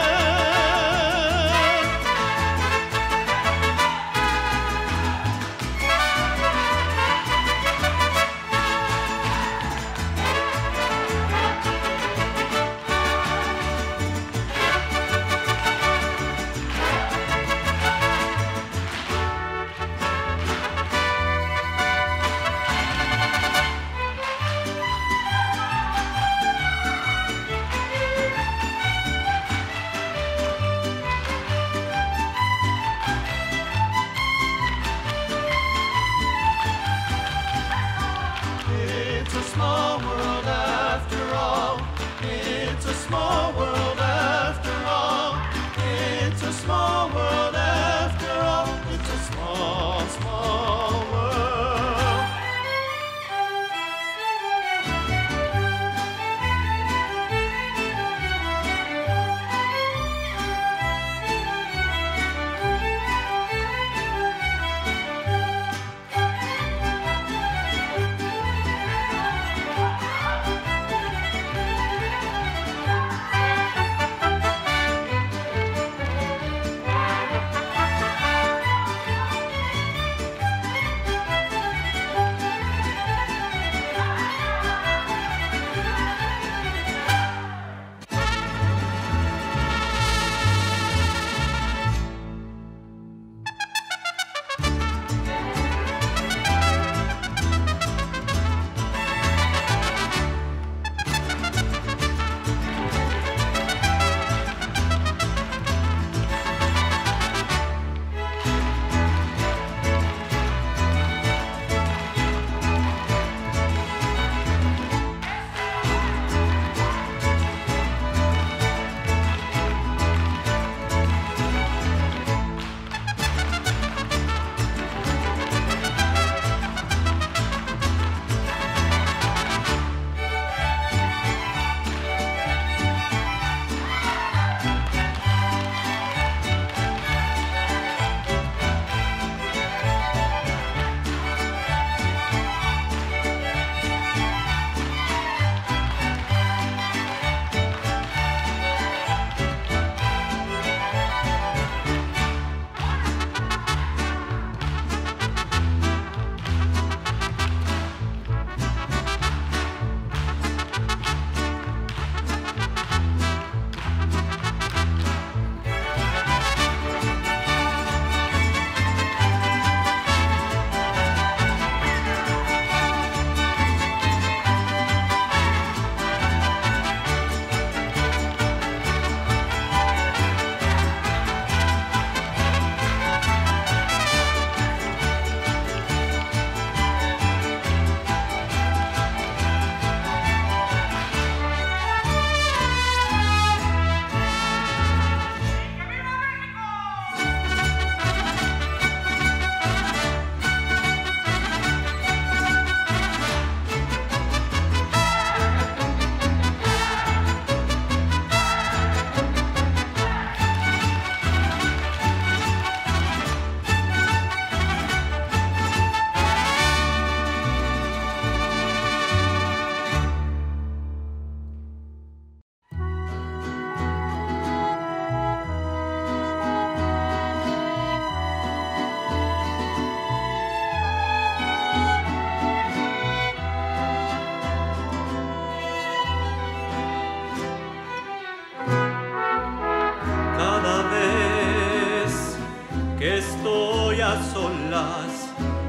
solas,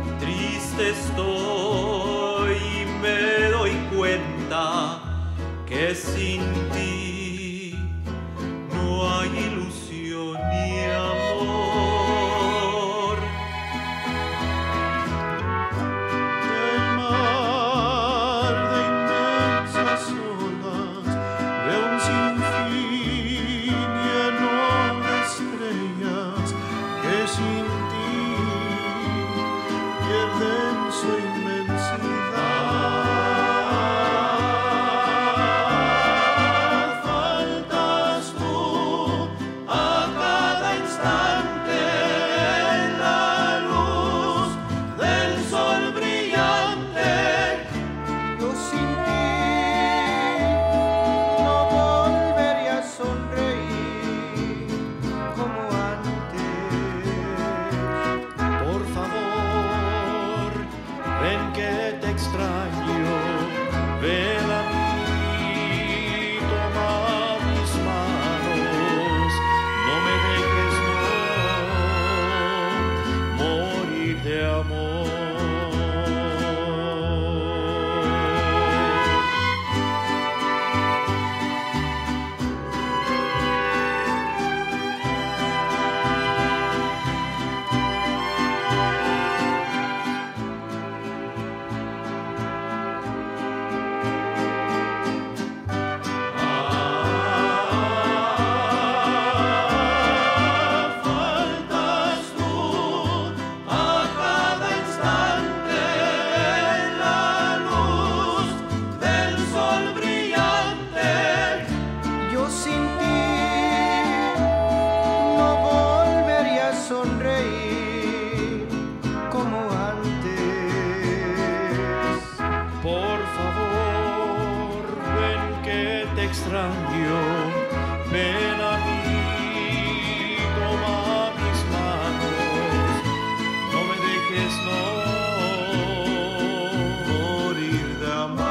triste estoy y me doy cuenta que sin ti no hay ilusión ni amor. El mar de inmensas olas de un sinfín lleno de estrellas que sin ti pierden su inmensidad. Por favor, ven que te extraño, ven a mí, toma mis manos, no me dejes no morir de amor.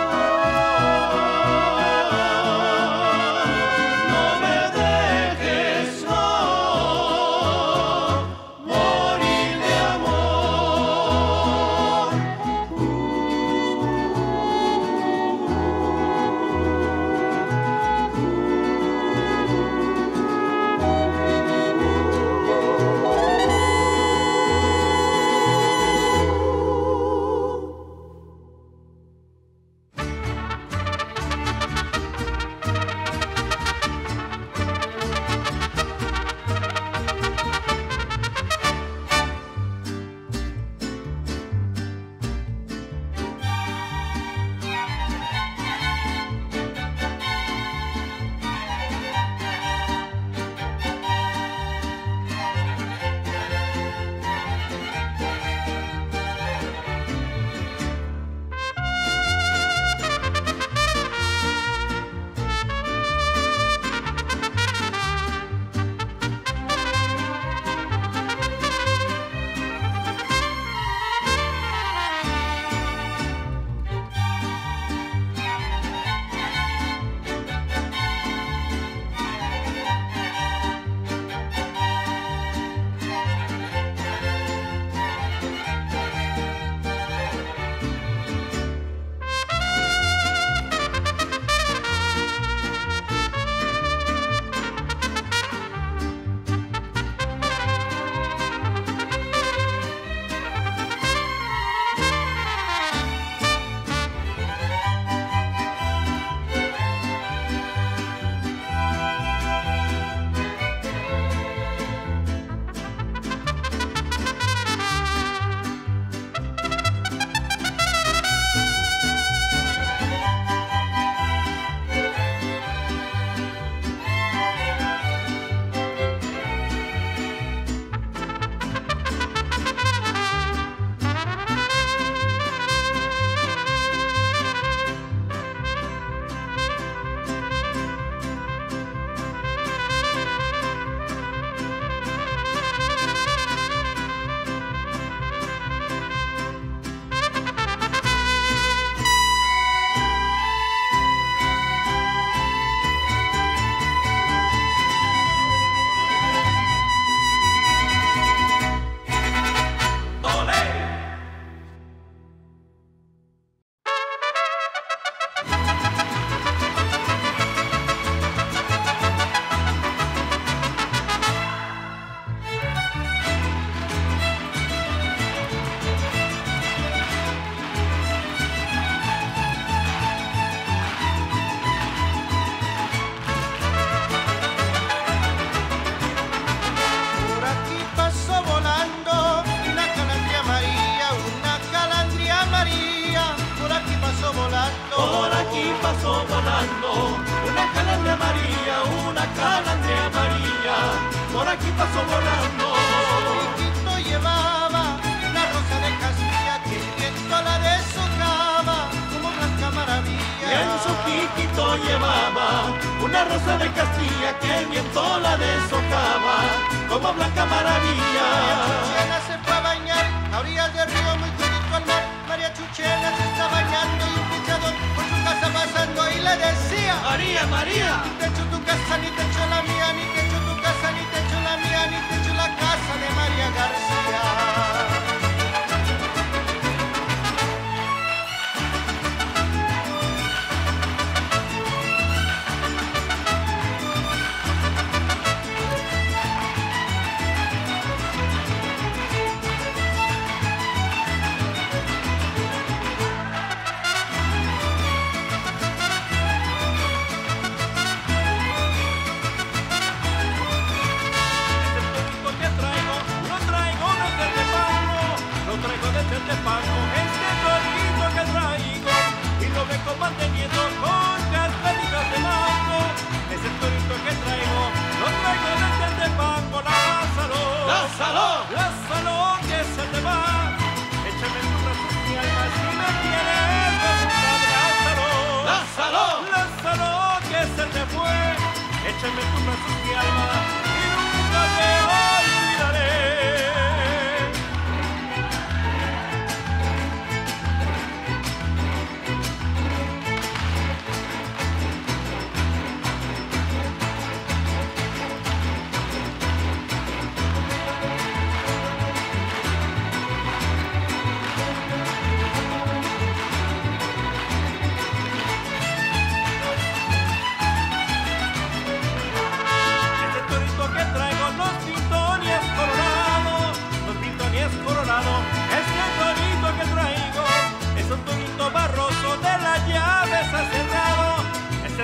pasó volando, una calandria amarilla, una calandria amarilla, por aquí pasó volando. Su piquito llevaba una rosa de Castilla que el viento la deshojaba como blanca maravilla. Y en su piquito llevaba una rosa de Castilla que el viento la deshojaba como blanca maravilla. Chuchena se fue a bañar a orillas del río muy junto al mar. María Chuchena se está bañando y un pichador por su casa pasando y le decía: María, María, ni te echo tu casa, ni te echo la mía, ni te echo tu casa, ni te echo la mía, ni te echo la casa de María García.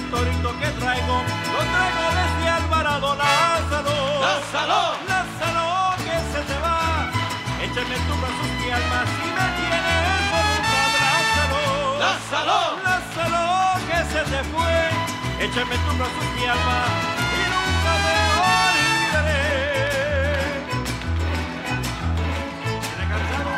torito que traigo, lo traigo desde Alvarado. Lázaro, Lázaro, Lázaro, que se te va. Échame tu brazos, mi alma, si me tienes por un Lázaro, Lázaro, Lázaro, que se te fue. Échame tu brazos, mi alma, y nunca te olvidaré. ¿Se cansaron?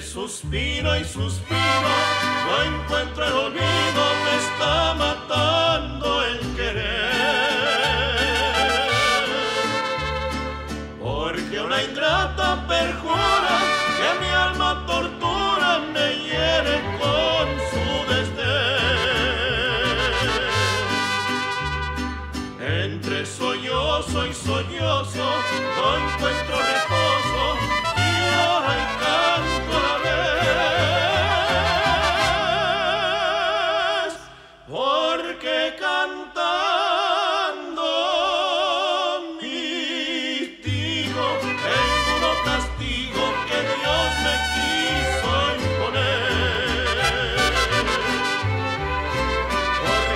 Entre suspiro y suspiro, no encuentro el olvido, me está matando el querer. Porque una ingrata perjura que mi alma tortura, me hiere con su desdén. Entre sollozo y sollozo, no encuentro reposo, y lloro y canto a la vez. Porque cantando mitigo el duro castigo que Dios me quiso imponer. Porque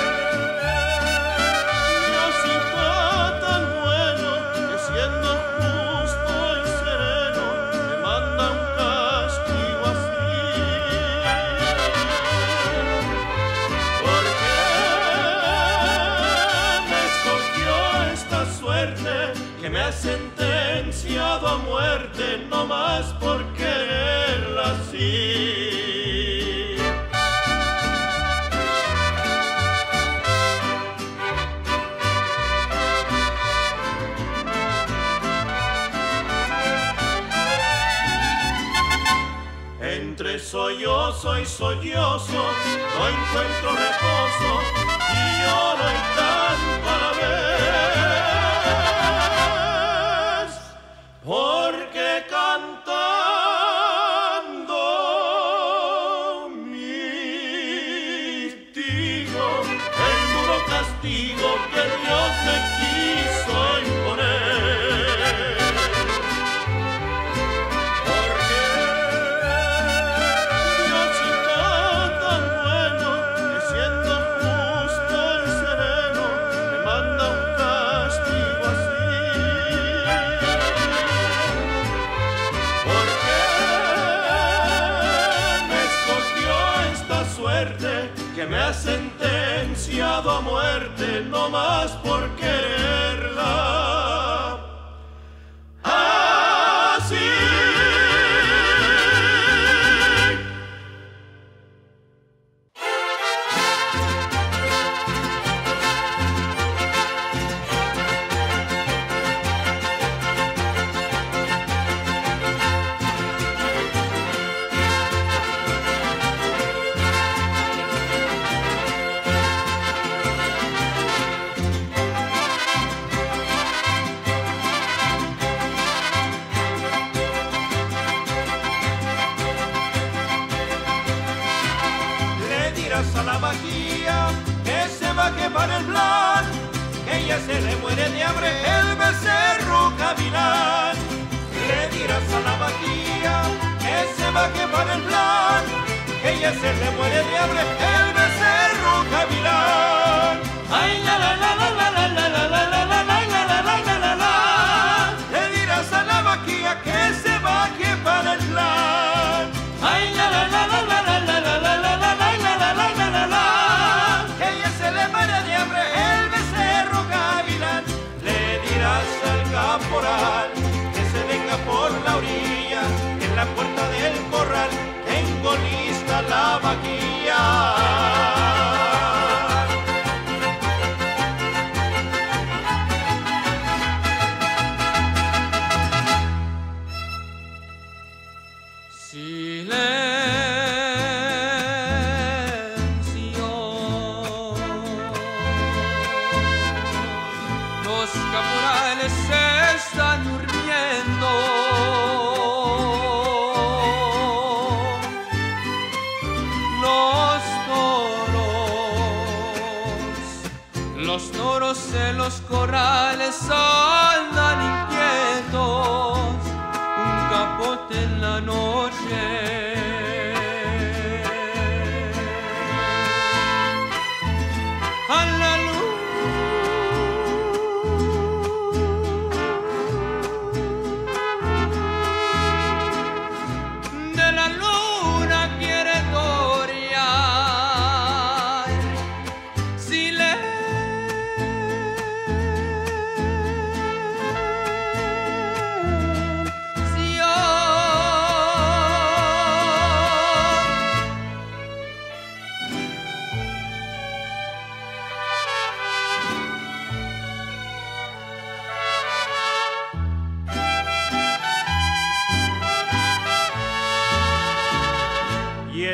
Diosito tan bueno, que siendo justo y sereno, me manda un castigo así. Porque me escogió esta suerte, que me ha sentenciado a muerte, no más por quererla así. Entre sollozo y sollozo, no encuentro reposo, y lloro y canto a la vez. Porque cantando mitigo el duro castigo que Dios me quiso imponer. Porque Diosito tan bueno, que siendo justo y sereno, me manda un castigo así. Porque me escogió esta suerte, que me ha sentenciado a muerte, no más por quererla así. Le dirás a la vajilla que se baje para el plan, que ya se le muere de hambre el becerro gavilán. Le dirás a la vajilla que se baje para el plan, que ya se le muere de hambre el becerro gavilán. Ay, la la la la la la la la la la la la la la la la. Le dirás a la vajilla que se baje para el plan. Ay, la la la la la la la la la la la la la la la. Que ya se le muere de hambre el becerro gavilán. Le dirás al caporal que se venga por la orilla, que en la puerta del corral tengo lista la vajilla. Silencio, los caporales se están durmiendo. Los toros, los toros en los corrales andan inquietos, un capote en la noche. A la luz de la luna quiere torear. Silencio,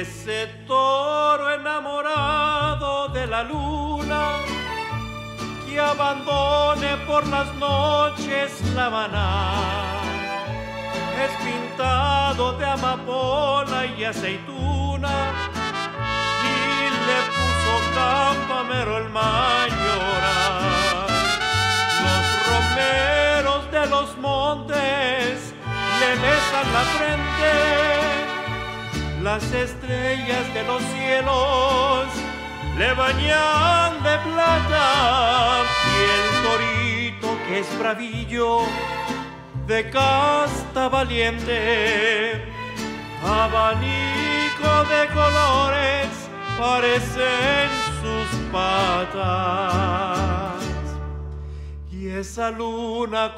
ese toro enamorado de la luna que abandone por las noches la maná. Es pintado de amapola y aceituna y le puso campamero el mayoral. Los romeros de los montes le besan la frente, las estrellas de los cielos le bañan de plata, y el torito que es bravillo, de casta valiente, abanico de colores parecen sus patas. Y esa luna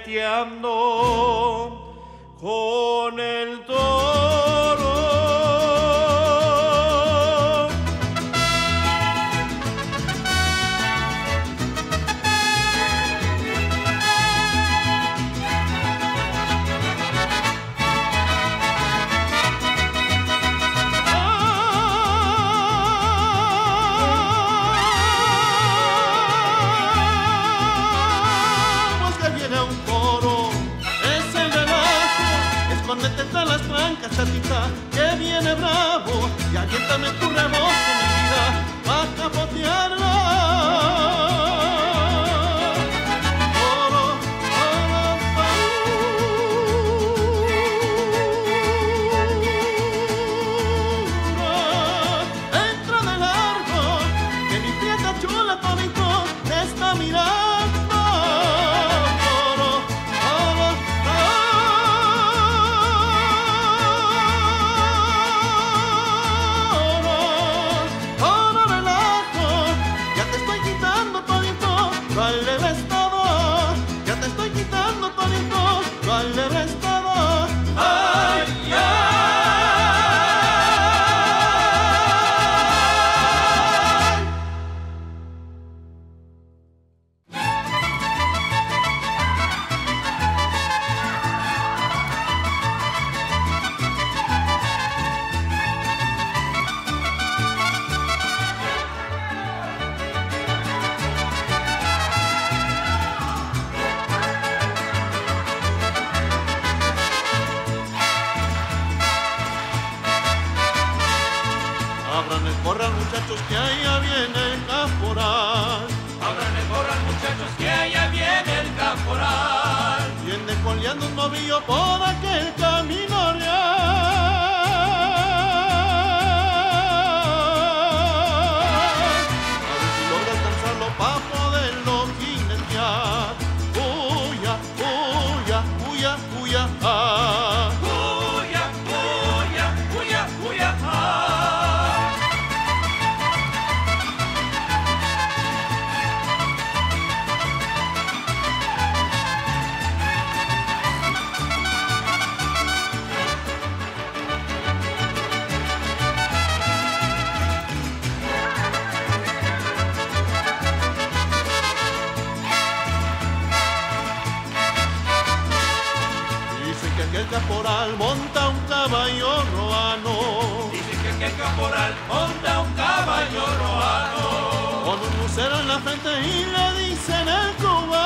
coqueteando con el toro. Las trancas, chatita, que viene bravo, y aviéntame tu rebozo, mi vida, pa' capotearla. Oro, oro, paura. Entra de largo, que mi prieta chula, tonito, te está mirando. Que allá viene el caporal. Abran el corral, muchachos, que allá viene el caporal. Viene coleando un novillo por aquel camino real. A ver si logra alcanzarlo pa' poderlo jinetear. Huya, huya, huya, huya, ah. Huya, huya, huya, huya, ah. El caporal monta un caballo roano. Dicen que el caporal monta un caballo roano. Con un lucero en la frente y le dicen el cubano.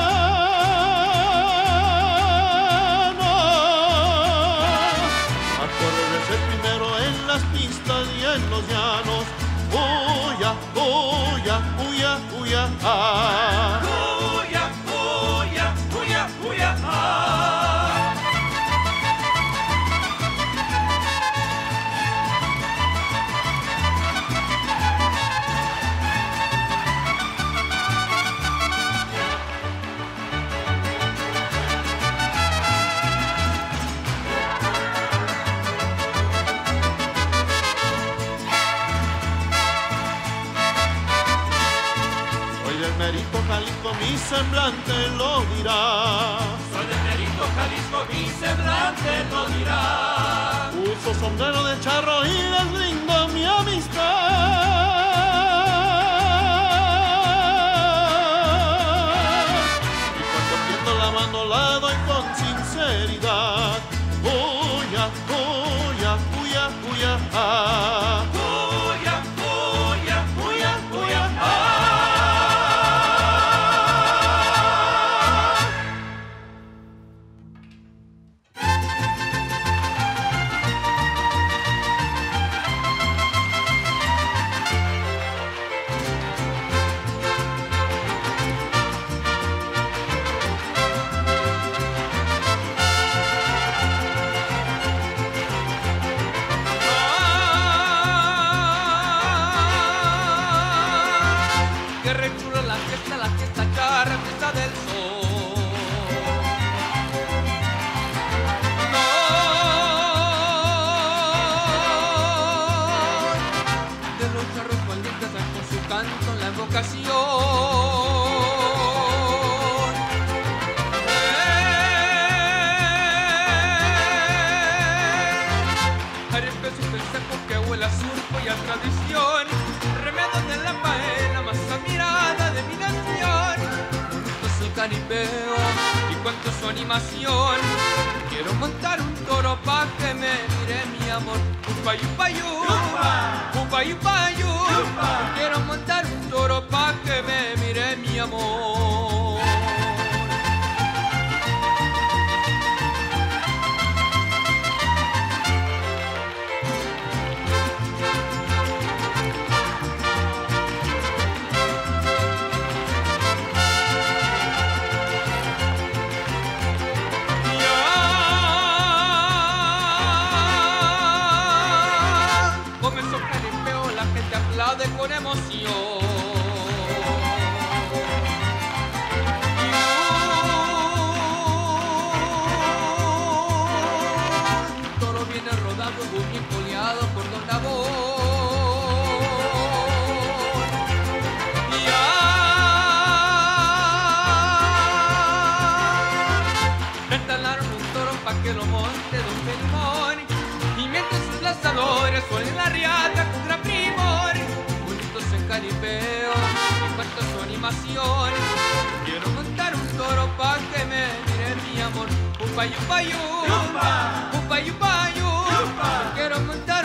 A correr es el primero en las pistas y en los llanos. Huya, huya, huya, huya, ah. Huya, huya, huya, huya, ah. Merito Jalisco, mi semblante lo dirá. Soy de Merito, Jalisco, mi semblante lo dirá. Uso sombrero de charro y les brindo mi amistad. Y cuando tiendo la mano la doy con sinceridad. Huya, huya, huya, huya, ah. animación. Quiero montar un toro pa' que me mire mi amor. Upa, yupa, yupa, upa, yupa, yupa. Quiero montar un toro pa' que me mire mi amor. Con emoción. Un toro viene rodando, muy bien coleado por Don Nabor. Ya entalaron un toro pa' que lo monte Don Pelimón. Y mientras sus lanzadores suelen la riata con gran primor, caripeo, y cuento su animación. Quiero montar un toro pa' que me mire mi amor. Upa, yupa, yupa, upa, yupa, yupa. Quiero montar